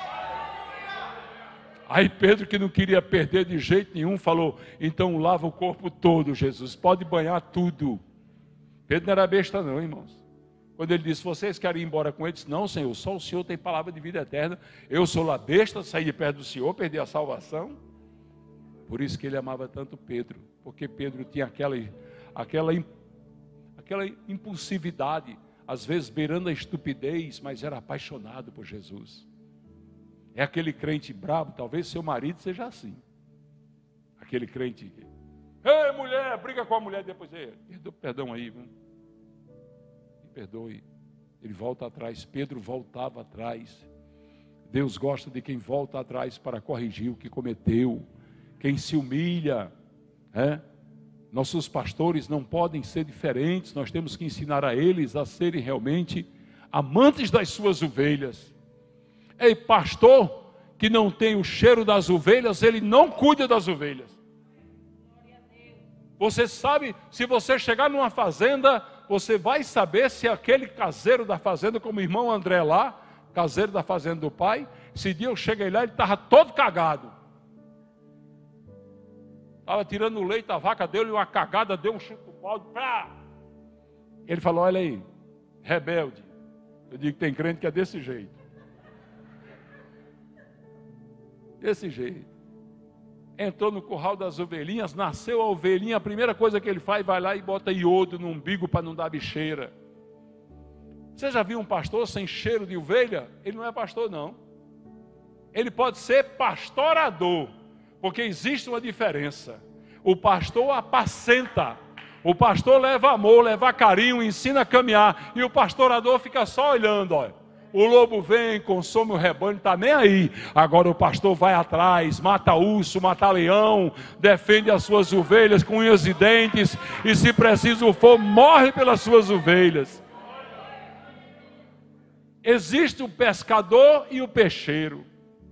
Aí Pedro, que não queria perder de jeito nenhum, falou: então lava o corpo todo, Jesus, pode banhar tudo. Pedro não era besta não, irmãos. Quando ele disse: vocês querem ir embora com ele? Ele disse: não, Senhor, só o Senhor tem palavra de vida eterna. Eu sou lá besta, saí de perto do Senhor, perdi a salvação. Por isso que ele amava tanto Pedro, porque Pedro tinha aquela, aquela, aquela impulsividade, às vezes beirando a estupidez, mas era apaixonado por Jesus. É aquele crente brabo, talvez seu marido seja assim. Aquele crente que: ei, mulher, briga com a mulher, depois, perdão, perdão aí, viu? Me perdoe. Ele volta atrás. Pedro voltava atrás. Deus gosta de quem volta atrás para corrigir o que cometeu, quem se humilha, é? Nossos pastores não podem ser diferentes. Nós temos que ensinar a eles a serem realmente amantes das suas ovelhas. Ei, pastor que não tem o cheiro das ovelhas, ele não cuida das ovelhas. Você sabe, se você chegar numa fazenda, você vai saber se aquele caseiro da fazenda, como o irmão André lá, caseiro da fazenda do pai, esse dia eu cheguei lá, ele estava todo cagado. Estava tirando o leite, a vaca deu-lhe uma cagada, deu um chute no balde. Pá! Ele falou: olha aí, rebelde. Eu digo que tem crente que é desse jeito. Desse jeito. Entrou no curral das ovelhinhas, nasceu a ovelhinha, a primeira coisa que ele faz, vai lá e bota iodo no umbigo para não dar bicheira. Você já viu um pastor sem cheiro de ovelha? Ele não é pastor, não. Ele pode ser pastorador, porque existe uma diferença. O pastor apacenta, o pastor leva amor, leva carinho, ensina a caminhar, e o pastorador fica só olhando, olha. O lobo vem, consome o rebanho, não está nem aí. Agora o pastor vai atrás, mata urso, mata leão, defende as suas ovelhas com unhas e dentes, e se preciso for, morre pelas suas ovelhas. Existe o pescador e o peixeiro.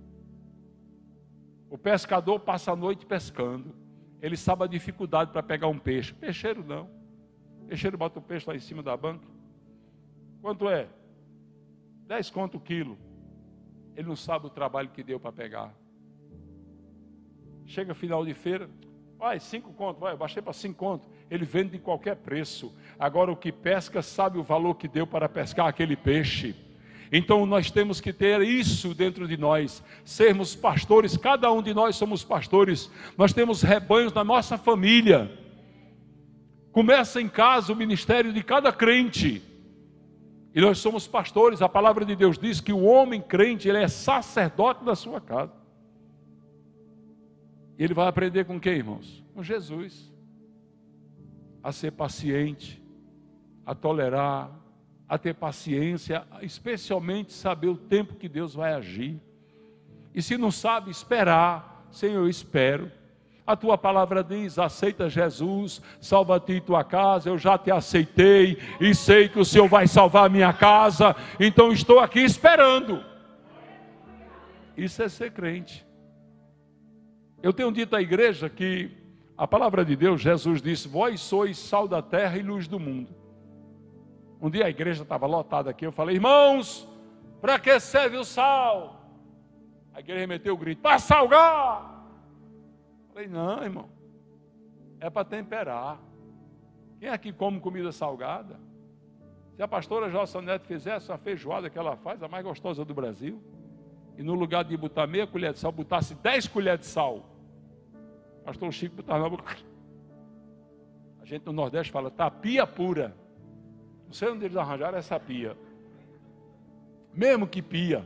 O pescador passa a noite pescando. Ele sabe a dificuldade para pegar um peixe. Peixeiro não. Peixeiro bota o peixe lá em cima da banca. Quanto é? Dez conto o quilo. Ele não sabe o trabalho que deu para pegar. Chega final de feira, vai, cinco conto, vai, baixei para cinco conto. Ele vende de qualquer preço. Agora o que pesca sabe o valor que deu para pescar aquele peixe. Então nós temos que ter isso dentro de nós, sermos pastores. Cada um de nós somos pastores. Nós temos rebanhos na nossa família. Começa em casa o ministério de cada crente. E nós somos pastores. A palavra de Deus diz que o homem crente, ele é sacerdote da sua casa. E ele vai aprender com quem, irmãos? Com Jesus. A ser paciente, a tolerar, a ter paciência, especialmente saber o tempo que Deus vai agir. E se não sabe, esperar. Senhor, eu espero. A tua palavra diz: aceita Jesus, salva a ti e tua casa. Eu já te aceitei e sei que o Senhor vai salvar a minha casa, então estou aqui esperando. Isso é ser crente. Eu tenho dito à igreja que a palavra de Deus, Jesus disse: vós sois sal da terra e luz do mundo. Um dia a igreja estava lotada aqui, eu falei: irmãos, para que serve o sal? A igreja meteu o grito: para salgar. Falei: não, irmão, é para temperar. Quem aqui come comida salgada? Se a pastora Jossa Neto fizesse a feijoada que ela faz, a mais gostosa do Brasil, e no lugar de botar meia colher de sal, botasse dez colheres de sal, pastor Chico botava na boca. A gente no Nordeste fala: tá pia pura. Não sei onde eles arranjaram essa pia. Mesmo que pia.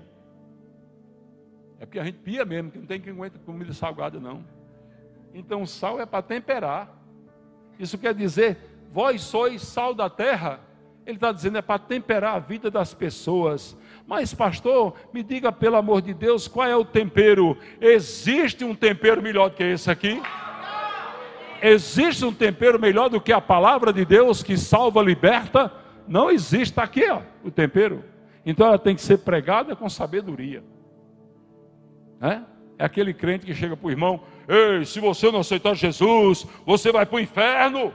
É porque a gente pia mesmo, que não tem quem aguenta comida salgada não. Então o sal é para temperar. Isso quer dizer: vós sois sal da terra Ele está dizendo é para temperar a vida das pessoas. Mas pastor, me diga pelo amor de Deus, qual é o tempero? Existe um tempero melhor do que esse aqui? Existe um tempero melhor do que a palavra de Deus que salva, liberta? Não existe, está aqui ó, o tempero. Então ela tem que ser pregada com sabedoria. É, é aquele crente que chega para o irmão: ei, se você não aceitar Jesus, você vai para o inferno.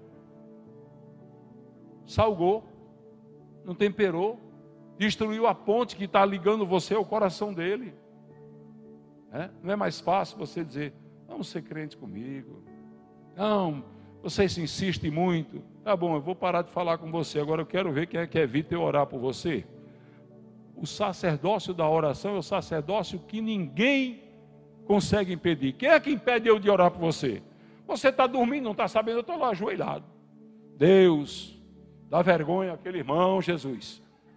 Salgou, não temperou, destruiu a ponte que está ligando você ao coração dele. É? Não é mais fácil você dizer: vamos ser crente comigo. Não, você se insiste muito. Tá bom, eu vou parar de falar com você. Agora eu quero ver quem é que evita eu orar por você. O sacerdócio da oração é o sacerdócio que ninguém consegue impedir. Quem é que impede eu de orar por você? Você está dormindo, não está sabendo, eu estou lá ajoelhado. Deus, dá vergonha àquele irmão, Jesus.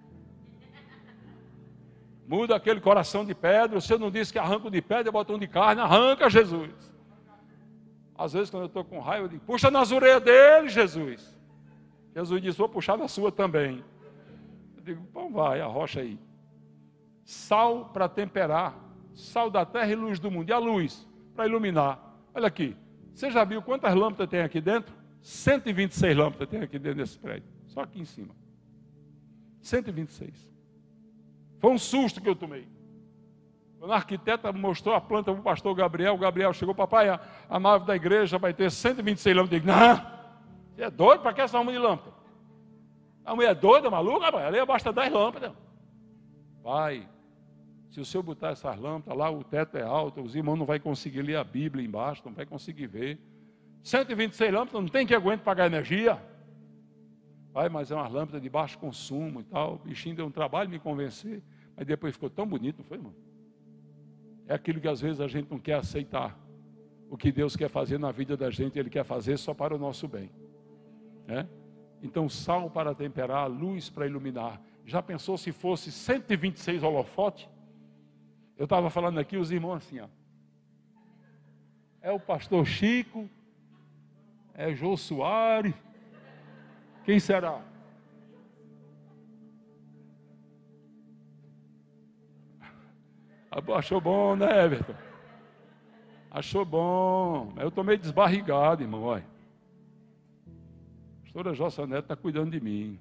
Muda aquele coração de pedra. Você não disse que arranca de pedra e bota um de carne. Arranca, Jesus. Às vezes quando eu estou com raiva, eu digo: puxa nas orelhas dele, Jesus. Jesus disse: vou puxar na sua também. Eu digo: então vai, arrocha aí. Sal para temperar. Sal da terra e luz do mundo. E a luz para iluminar. Olha aqui. Você já viu quantas lâmpadas tem aqui dentro? cento e vinte e seis lâmpadas tem aqui dentro desse prédio. Só aqui em cima. cento e vinte e seis. Foi um susto que eu tomei. Quando a arquiteta mostrou a planta para o pastor Gabriel, o Gabriel chegou: papai, a, a nave da igreja vai ter cento e vinte e seis lâmpadas. Eu digo: não, você é doido? Para que essa alma de lâmpada? A mulher é doida, maluca? Ali basta dez lâmpadas. Pai, se o senhor botar essas lâmpadas lá, o teto é alto, os irmãos não vão conseguir ler a Bíblia embaixo, não vai conseguir ver. cento e vinte e seis lâmpadas, não tem que aguente pagar energia. Pai, mas é uma lâmpada de baixo consumo e tal. O bichinho deu um trabalho me convencer, mas depois ficou tão bonito, não foi, irmão? É aquilo que às vezes a gente não quer aceitar. O que Deus quer fazer na vida da gente, Ele quer fazer só para o nosso bem. É? Então, sal para temperar, luz para iluminar. Já pensou se fosse cento e vinte e seis holofotes? Eu estava falando aqui, os irmãos assim, ó. É o pastor Chico, é o Jô Soares. Quem será? Achou bom, né, Everton? Achou bom. Eu estou meio desbarrigado, irmão, olha. A pastora Jossa Neto está cuidando de mim.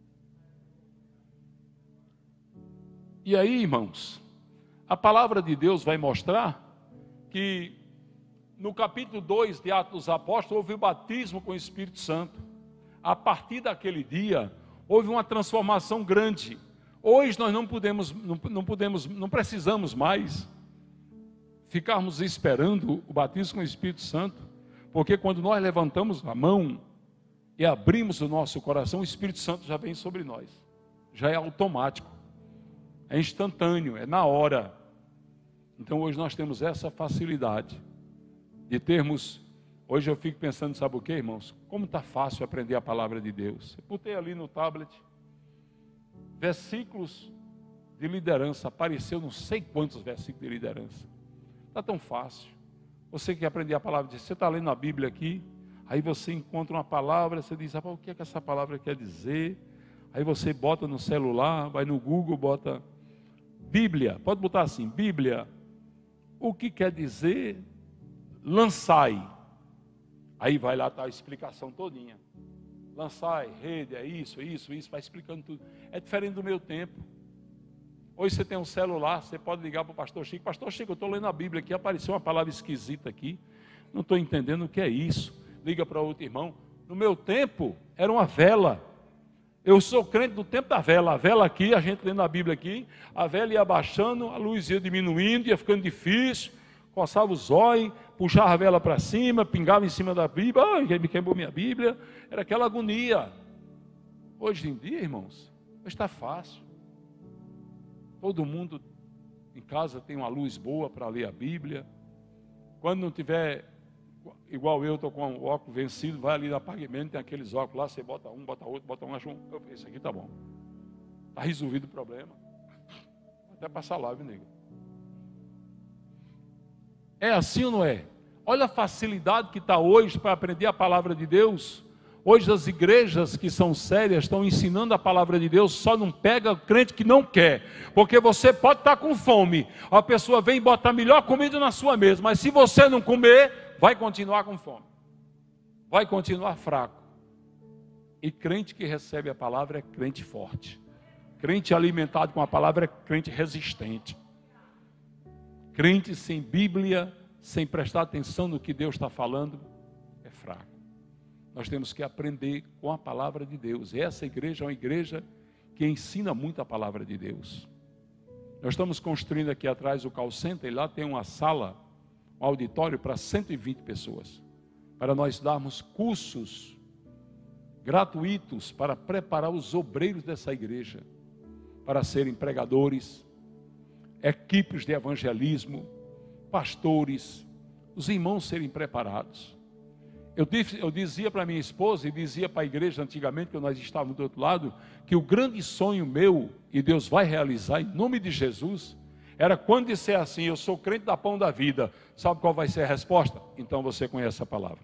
E aí, irmãos, a palavra de Deus vai mostrar que no capítulo dois de Atos dos Apóstolos houve o batismo com o Espírito Santo. A partir daquele dia, houve uma transformação grande. Hoje nós não podemos, não, não podemos, não precisamos mais ficarmos esperando o batismo com o Espírito Santo, porque quando nós levantamos a mão e abrimos o nosso coração, o Espírito Santo já vem sobre nós. Já é automático, é instantâneo, é na hora. Então hoje nós temos essa facilidade de termos. Hoje eu fico pensando, sabe o que, irmãos? Como está fácil aprender a palavra de Deus. Eu botei ali no tablet versículos de liderança. Apareceu não sei quantos versículos de liderança. Está tão fácil. Você que quer aprender a palavra de Deus, você está lendo a Bíblia aqui, aí você encontra uma palavra, você diz: ah, o que é que essa palavra quer dizer? Aí você bota no celular, vai no Google, bota Bíblia, pode botar assim, Bíblia, o que quer dizer lançai? Aí vai lá, está a explicação todinha. Lançai, rede, é isso, isso, isso, vai explicando tudo. É diferente do meu tempo. Hoje você tem um celular, você pode ligar para o pastor Chico: pastor Chico, eu estou lendo a Bíblia aqui, apareceu uma palavra esquisita aqui, não estou entendendo o que é isso. Liga para outro irmão. No meu tempo, era uma vela. Eu sou crente do tempo da vela. A vela aqui, a gente lendo a Bíblia aqui, a vela ia abaixando, a luz ia diminuindo, ia ficando difícil, coçava os olhos, puxava a vela para cima, pingava em cima da Bíblia, ai, me queimou minha Bíblia, era aquela agonia. Hoje em dia, irmãos, está fácil. Todo mundo em casa tem uma luz boa para ler a Bíblia. Quando não tiver, igual eu, estou com o óculos vencido, vai ali no apagamento, tem aqueles óculos lá, você bota um, bota outro, bota um, acha um, esse aqui tá bom. Está resolvido o problema. Até passar lá, viu, nego? É assim ou não é? Olha a facilidade que está hoje para aprender a palavra de Deus. Hoje as igrejas que são sérias estão ensinando a palavra de Deus, só não pega o crente que não quer. Porque você pode estar com fome, a pessoa vem botar melhor comida na sua mesa, mas se você não comer, vai continuar com fome. Vai continuar fraco. E crente que recebe a palavra é crente forte. Crente alimentado com a palavra é crente resistente. Crente sem Bíblia, sem prestar atenção no que Deus está falando, é fraco. Nós temos que aprender com a palavra de Deus. E essa igreja é uma igreja que ensina muito a palavra de Deus. Nós estamos construindo aqui atrás o call center, e lá tem uma sala, um auditório para cento e vinte pessoas. Para nós darmos cursos gratuitos para preparar os obreiros dessa igreja, para serem pregadores, equipes de evangelismo, pastores, os irmãos serem preparados. Eu, disse, eu dizia para minha esposa e dizia para a igreja antigamente, que nós estávamos do outro lado, que o grande sonho meu, e Deus vai realizar em nome de Jesus, era quando disser assim, eu sou crente da Pão da Vida, sabe qual vai ser a resposta? Então você conhece a palavra.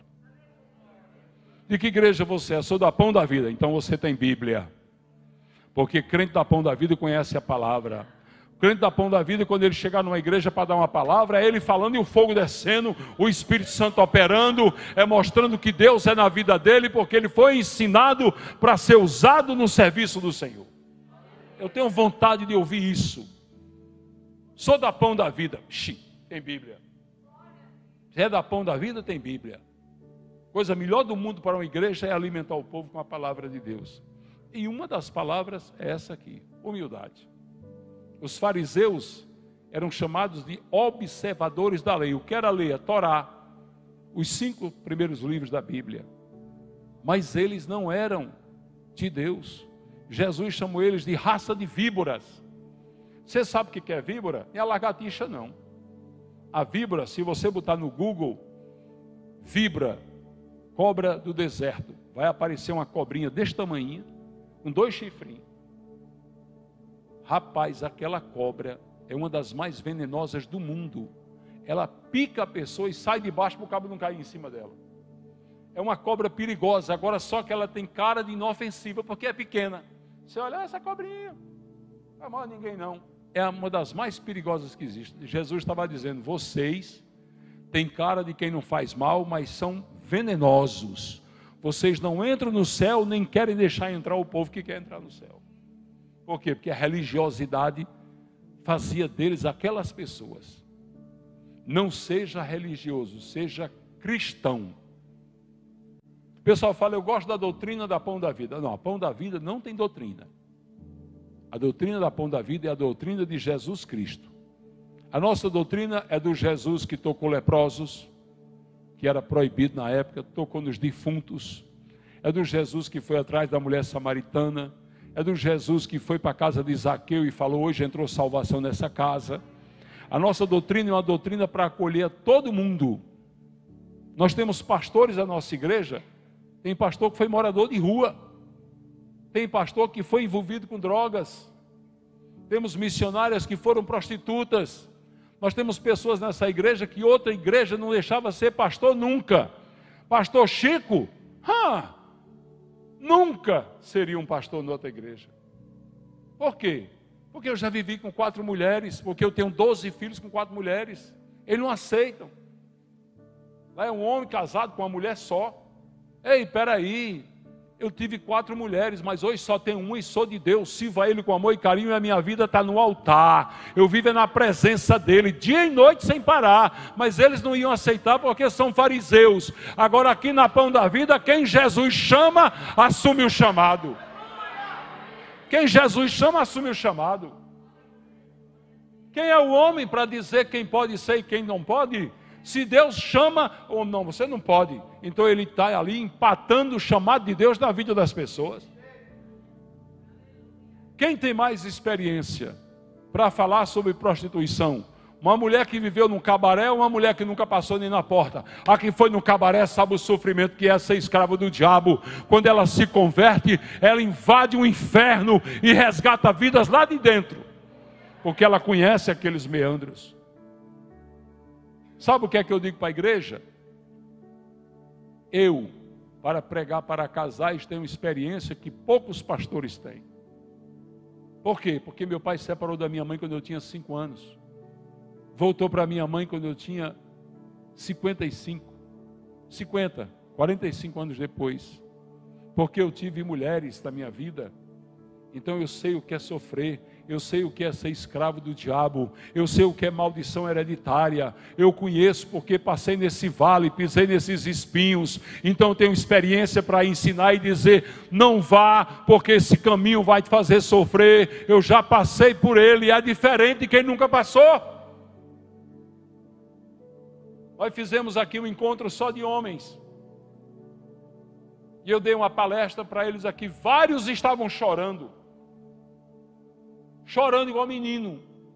De que igreja você é? Sou da Pão da Vida, então você tem Bíblia. Porque crente da Pão da Vida conhece a palavra. Crente da Pão da Vida, quando ele chegar numa igreja para dar uma palavra, é ele falando e o fogo descendo, o Espírito Santo operando, é mostrando que Deus é na vida dele, porque ele foi ensinado para ser usado no serviço do Senhor. Eu tenho vontade de ouvir isso. Sou da Pão da Vida, Xi, tem Bíblia. Se é da Pão da Vida, tem Bíblia. Coisa melhor do mundo para uma igreja é alimentar o povo com a palavra de Deus. E uma das palavras é essa aqui, humildade. Os fariseus eram chamados de observadores da lei. O que era a lei? A Torá, os cinco primeiros livros da Bíblia. Mas eles não eram de Deus. Jesus chamou eles de raça de víboras. Você sabe o que é víbora? Não é a lagartixa, não. A víbora, se você botar no Google, víbora, cobra do deserto, vai aparecer uma cobrinha deste tamanho, com dois chifrinhos. Rapaz, aquela cobra é uma das mais venenosas do mundo. Ela pica a pessoa e sai de baixo para o cabo não cair em cima dela. É uma cobra perigosa, agora só que ela tem cara de inofensiva, porque é pequena. Você olha, essa cobrinha, não é mal a ninguém não. É uma das mais perigosas que existe. Jesus estava dizendo, vocês têm cara de quem não faz mal, mas são venenosos. Vocês não entram no céu, nem querem deixar entrar o povo que quer entrar no céu. Por quê? Porque a religiosidade fazia deles aquelas pessoas. Não seja religioso, seja cristão. O pessoal fala, eu gosto da doutrina da Pão da Vida. Não, a Pão da Vida não tem doutrina. A doutrina da Pão da Vida é a doutrina de Jesus Cristo. A nossa doutrina é do Jesus que tocou leprosos, que era proibido na época, tocou nos defuntos. É do Jesus que foi atrás da mulher samaritana. É do Jesus que foi para a casa de Zaqueu e falou, hoje entrou salvação nessa casa. A nossa doutrina é uma doutrina para acolher todo mundo. Nós temos pastores da nossa igreja, tem pastor que foi morador de rua, tem pastor que foi envolvido com drogas, temos missionárias que foram prostitutas, nós temos pessoas nessa igreja que outra igreja não deixava ser pastor nunca. Pastor Chico, ah, nunca seria um pastor em outra igreja. Por quê? Porque eu já vivi com quatro mulheres, porque eu tenho doze filhos com quatro mulheres. Eles não aceitam. Lá é um homem casado com uma mulher só. Ei, peraí, eu tive quatro mulheres, mas hoje só tenho uma e sou de Deus. Sirvo a Ele com amor e carinho e a minha vida está no altar. Eu vivo na presença dEle, dia e noite sem parar. Mas eles não iam aceitar porque são fariseus. Agora aqui na Pão da Vida, quem Jesus chama, assume o chamado. Quem Jesus chama, assume o chamado. Quem é o homem para dizer quem pode ser e quem não pode? Se Deus chama, ou não, você não pode. Então ele está ali empatando o chamado de Deus na vida das pessoas. Quem tem mais experiência para falar sobre prostituição? Uma mulher que viveu num cabaré ou uma mulher que nunca passou nem na porta? A que foi no cabaré sabe o sofrimento que é ser escravo do diabo. Quando ela se converte, ela invade o inferno e resgata vidas lá de dentro. Porque ela conhece aqueles meandros. Sabe o que é que eu digo para a igreja? Eu para pregar para casais, tenho experiência que poucos pastores têm. Por quê? Porque meu pai se separou da minha mãe quando eu tinha cinco anos. Voltou para minha mãe quando eu tinha cinquenta e cinco, cinquenta, quarenta e cinco anos depois. Porque eu tive mulheres na minha vida. Então eu sei o que é sofrer, eu sei o que é ser escravo do diabo, eu sei o que é maldição hereditária, eu conheço porque passei nesse vale, pisei nesses espinhos, então tenho experiência para ensinar e dizer, não vá, porque esse caminho vai te fazer sofrer, eu já passei por ele, é diferente de quem nunca passou. Nós fizemos aqui um encontro só de homens, e eu dei uma palestra para eles aqui, vários estavam chorando, chorando igual menino.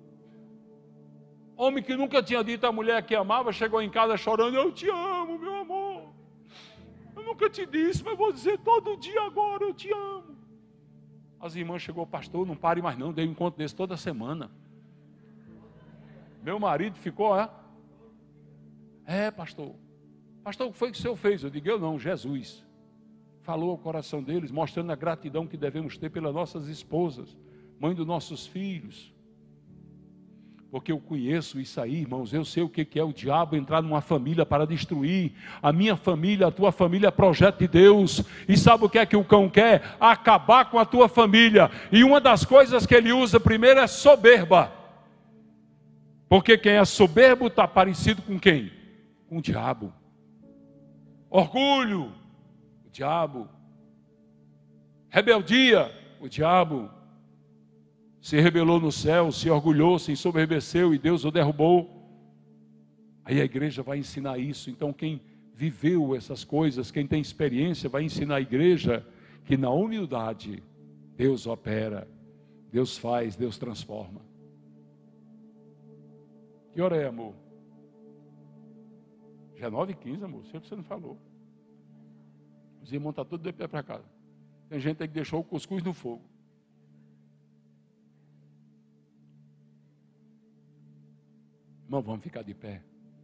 Homem que nunca tinha dito à mulher que amava, chegou em casa chorando, eu te amo, meu amor. Eu nunca te disse, mas vou dizer todo dia agora, eu te amo. As irmãs chegou, pastor, não pare mais não, dei um encontro desse toda semana. Meu marido ficou, é? É, pastor. Pastor, o que foi que o senhor fez? Eu digo, eu não, Jesus. Falou ao coração deles, mostrando a gratidão que devemos ter pelas nossas esposas, mãe dos nossos filhos. Porque eu conheço isso aí, irmãos, eu sei o que é o diabo entrar numa família para destruir. A minha família, a tua família é projeto de Deus. E sabe o que é que o cão quer? Acabar com a tua família. E uma das coisas que ele usa primeiro é soberba. Porque quem é soberbo está parecido com quem? Com o diabo. Orgulho, o diabo. Rebeldia, o diabo. Se rebelou no céu, se orgulhou, se ensoberbeceu e Deus o derrubou. Aí a igreja vai ensinar isso. Então quem viveu essas coisas, quem tem experiência, vai ensinar a igreja que na humildade Deus opera, Deus faz, Deus transforma. Que hora é, amor? Já é nove e quinze, amor, sei que você não falou. Os irmãos estão todos de pé para casa. Tem gente aí que deixou o cuscuz no fogo. Irmão, vamos ficar de pé.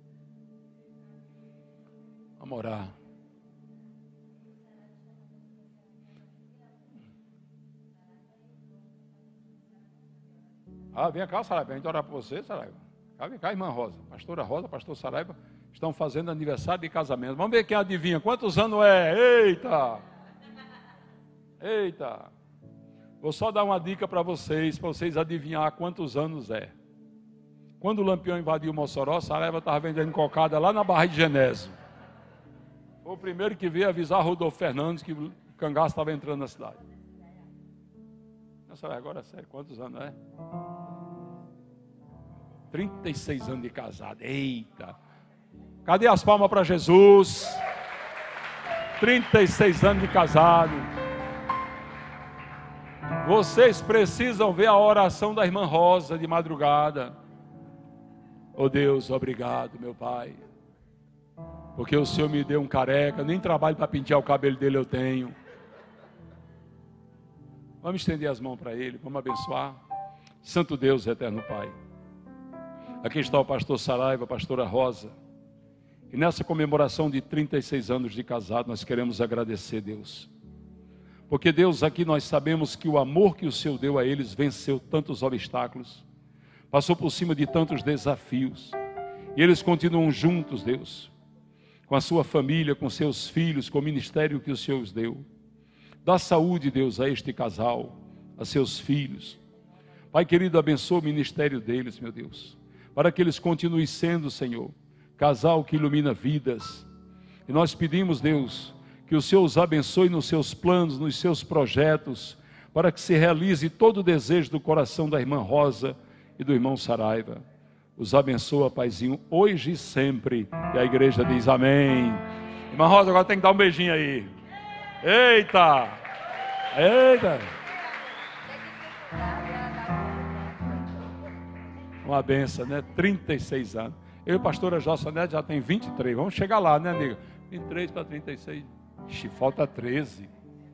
Vamos orar. Ah, vem cá, Saraiva, a gente orar por você, Saraiva. Ah, vem cá, irmã Rosa. Pastora Rosa, pastor Saraiva, estão fazendo aniversário de casamento. Vamos ver quem adivinha. Quantos anos é? Eita! Eita! Vou só dar uma dica para vocês, para vocês adivinhar quantos anos é. Quando o Lampião invadiu Mossoró, Saraiva estava vendendo cocada lá na Barra de Genésio. Foi o primeiro que veio avisar Rodolfo Fernandes que o cangaço estava entrando na cidade. Não, Saraiva, agora é sério, quantos anos é? trinta e seis anos de casado. Eita! Cadê as palmas para Jesus? trinta e seis anos de casado. Vocês precisam ver a oração da irmã Rosa de madrugada. Oh Deus, obrigado, meu Pai, porque o Senhor me deu um careca, nem trabalho para pentear o cabelo dele eu tenho. Vamos estender as mãos para ele, vamos abençoar. Santo Deus, eterno Pai, aqui está o pastor Saraiva, a pastora Rosa, e nessa comemoração de trinta e seis anos de casado, nós queremos agradecer, Deus, porque Deus, aqui nós sabemos que o amor que o Senhor deu a eles venceu tantos obstáculos, passou por cima de tantos desafios, e eles continuam juntos, Deus, com a sua família, com seus filhos, com o ministério que o Senhor os deu. Dá saúde, Deus, a este casal, a seus filhos. Pai querido, abençoa o ministério deles, meu Deus, para que eles continuem sendo, Senhor, casal que ilumina vidas. E nós pedimos, Deus, que o Senhor os abençoe nos seus planos, nos seus projetos, para que se realize todo o desejo do coração da irmã Rosa e do irmão Saraiva. Os abençoa, Paizinho, hoje e sempre. E a igreja diz amém. Irmã Rosa, agora tem que dar um beijinho aí. Eita! Eita! Uma benção, né? trinta e seis anos. Eu e a pastora Jossanete já tem vinte e três. Vamos chegar lá, né, amiga? vinte e três para trinta e seis. Ixi, falta treze.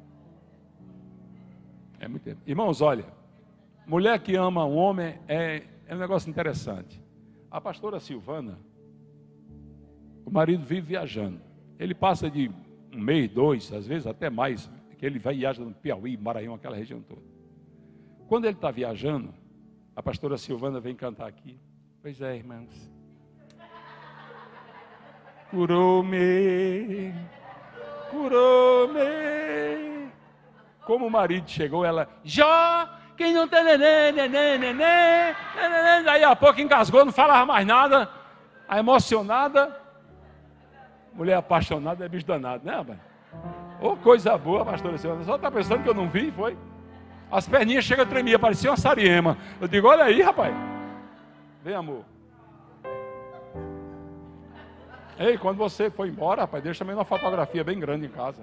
É muito tempo. Irmãos, olha. Mulher que ama um homem é, é um negócio interessante. A pastora Silvana, o marido vive viajando. Ele passa de um mês, dois, às vezes até mais, que ele vai viajar no Piauí, Maranhão, aquela região toda. Quando ele está viajando, a pastora Silvana vem cantar aqui. Pois é, irmãos. Curou-me, curou-me. Como o marido chegou, ela, Jó, quem não tem neném, neném, neném, neném. Daí a pouco engasgou, não falava mais nada. A emocionada, mulher apaixonada é bicho danado, né, rapaz? Ô, coisa boa, pastora Silvana. Só está pensando que eu não vi, foi? As perninhas chegam a tremer, parecia uma sariema. Eu digo, olha aí, rapaz. Vem, amor. Ei, quando você for embora, rapaz, deixa também uma fotografia bem grande em casa.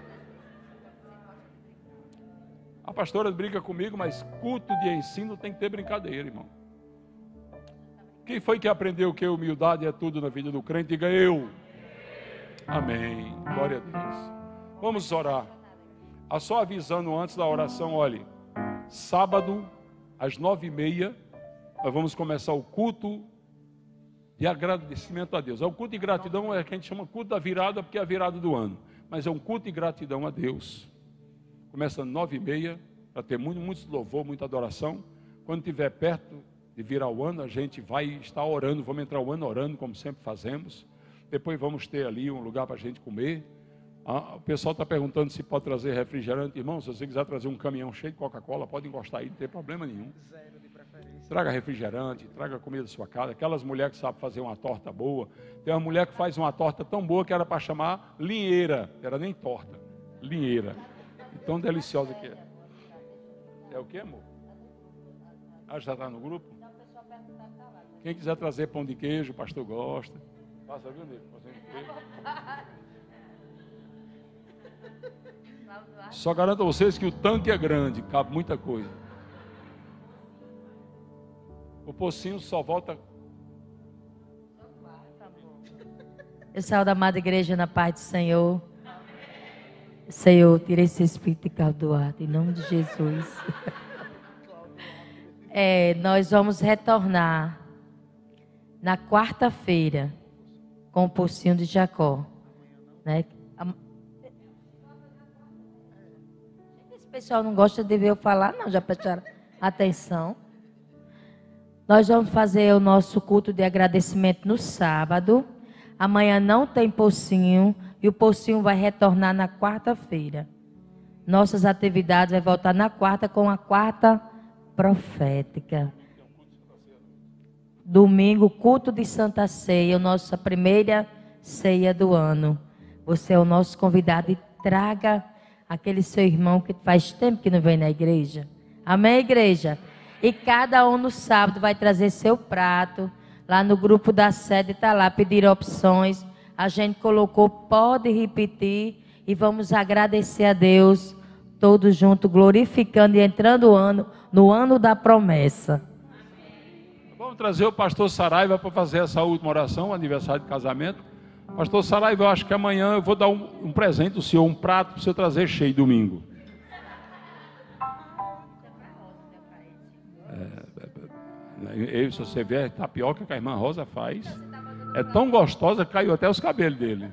A pastora brinca comigo, mas culto de ensino tem que ter brincadeira, irmão. Quem foi que aprendeu que humildade é tudo na vida do crente? Diga eu. Amém. Glória a Deus. Vamos orar. Ah, só avisando antes da oração, olhe. Sábado, às nove e meia, nós vamos começar o culto de agradecimento a Deus. É o culto de gratidão, é que a gente chama culto da virada, porque é a virada do ano. Mas é um culto de gratidão a Deus. Começa às nove e meia, para ter muito, muito louvor, muita adoração. Quando estiver perto de virar o ano, a gente vai estar orando, vamos entrar o ano orando, como sempre fazemos. Depois vamos ter ali um lugar para a gente comer. Ah, o pessoal está perguntando se pode trazer refrigerante. Irmão, se você quiser trazer um caminhão cheio de Coca-Cola, pode encostar aí, não tem problema nenhum. Zero de preferência. Traga refrigerante, traga comida da sua casa. Aquelas mulheres que sabem fazer uma torta boa. Tem uma mulher que faz uma torta tão boa que era para chamar linheira. Era nem torta, linheira. E tão deliciosa que é. É o que, amor? Ah, já está no grupo? Quem quiser trazer pão de queijo, o pastor gosta. Passa, viu, Nico? Só garanto a vocês que o tanque é grande, cabe muita coisa. O pocinho só volta. Eu saúdo a amada igreja na paz do Senhor. Senhor, tira esse espírito de caldoado, em nome de Jesus. É, nós vamos retornar na quarta-feira com o pocinho de Jacó, né? Esse pessoal não gosta de ver eu falar, não, já prestaram atenção. Nós vamos fazer o nosso culto de agradecimento no sábado. Amanhã não tem pocinho e o pocinho vai retornar na quarta-feira. Nossas atividades vai voltar na quarta com a quarta profética. Domingo, culto de Santa Ceia, a nossa primeira ceia do ano. Você é o nosso convidado e traga aquele seu irmão que faz tempo que não vem na igreja. Amém, igreja? E cada um no sábado vai trazer seu prato. Lá no grupo da sede está lá, pedir opções. A gente colocou, pode repetir. E vamos agradecer a Deus, todos juntos, glorificando e entrando o ano, no ano da promessa. Vamos trazer o pastor Saraiva para fazer essa última oração, aniversário de casamento. Pastor Saraiva, eu acho que amanhã eu vou dar um, um presente ao senhor, um prato para o senhor trazer cheio domingo. É, é, se você ver a tapioca que a irmã Rosa faz, é tão gostosa que caiu até os cabelos dele.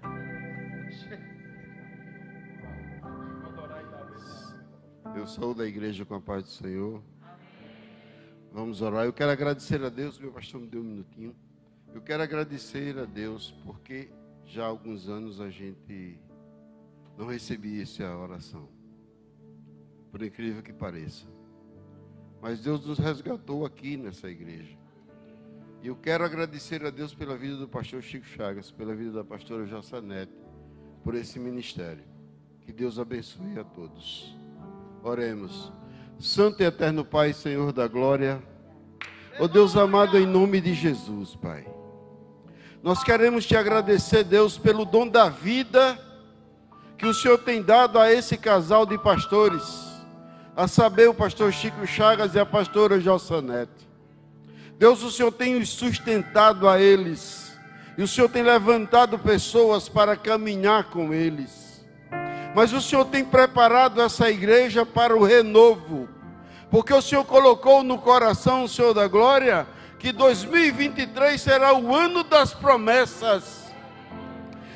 Eu sou da igreja com a paz do Senhor. Vamos orar. Eu quero agradecer a Deus, meu pastor me deu um minutinho. Eu quero agradecer a Deus porque já há alguns anos a gente não recebia essa oração. Por incrível que pareça. Mas Deus nos resgatou aqui nessa igreja. E eu quero agradecer a Deus pela vida do pastor Chico Chagas, pela vida da pastora Jossanete, por esse ministério. Que Deus abençoe a todos. Oremos. Santo e eterno Pai, Senhor da glória, ó Deus amado, em nome de Jesus, Pai. Nós queremos te agradecer, Deus, pelo dom da vida que o Senhor tem dado a esse casal de pastores, a saber, o pastor Chico Chagas e a pastora Jossanete. Deus, o Senhor tem sustentado a eles, e o Senhor tem levantado pessoas para caminhar com eles. Mas o Senhor tem preparado essa igreja para o renovo, porque o Senhor colocou no coração, o Senhor da glória, que dois mil e vinte e três será o ano das promessas.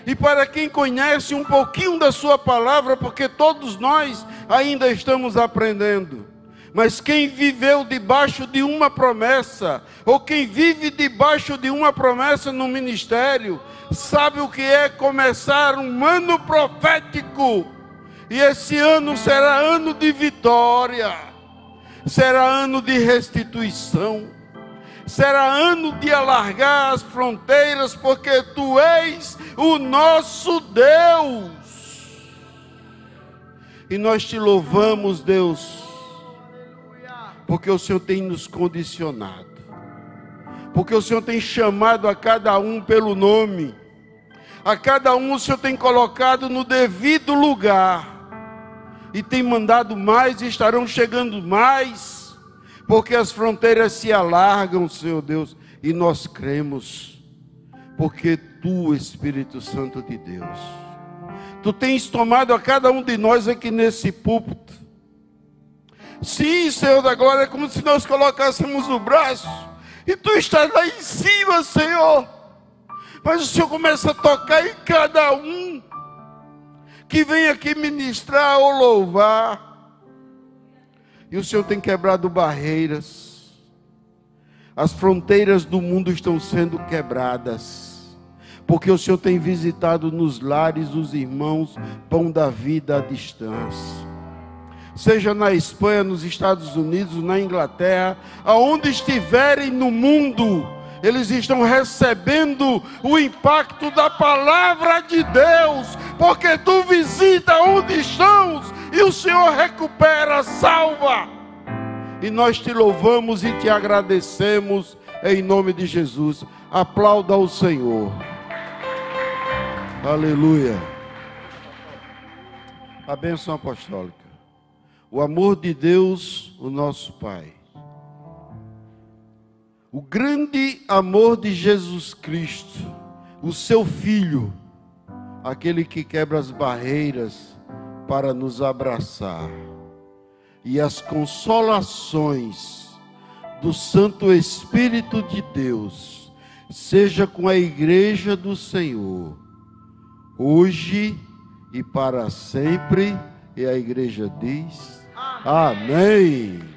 e para quem conhece um pouquinho da sua palavra, porque todos nós ainda estamos aprendendo. Mas quem viveu debaixo de uma promessa, ou quem vive debaixo de uma promessa no ministério, sabe o que é começar um ano profético. E esse ano será ano de vitória, será ano de restituição, será ano de alargar as fronteiras, porque tu és o nosso Deus. E nós te louvamos, Deus, porque o Senhor tem nos condicionado, porque o Senhor tem chamado a cada um pelo nome, a cada um o Senhor tem colocado no devido lugar, e tem mandado mais, e estarão chegando mais, porque as fronteiras se alargam, Senhor Deus, e nós cremos, porque Tu, Espírito Santo de Deus, Tu tens tomado a cada um de nós aqui nesse púlpito. Sim, Senhor da glória, é como se nós colocássemos o braço e Tu estás lá em cima, Senhor. Mas o Senhor começa a tocar em cada um que vem aqui ministrar ou louvar. E o Senhor tem quebrado barreiras. As fronteiras do mundo estão sendo quebradas, porque o Senhor tem visitado nos lares os irmãos, pão da vida à distância. Seja na Espanha, nos Estados Unidos, na Inglaterra, aonde estiverem no mundo, eles estão recebendo o impacto da palavra de Deus, porque Tu visita onde estão, e o Senhor recupera, salva. E nós Te louvamos e Te agradecemos, em nome de Jesus. Aplauda o Senhor. Aleluia. A bênção apostólica. O amor de Deus, o nosso Pai, o grande amor de Jesus Cristo, o seu Filho, aquele que quebra as barreiras para nos abraçar, e as consolações do Santo Espírito de Deus, seja com a igreja do Senhor, hoje e para sempre. E a igreja diz: Amém.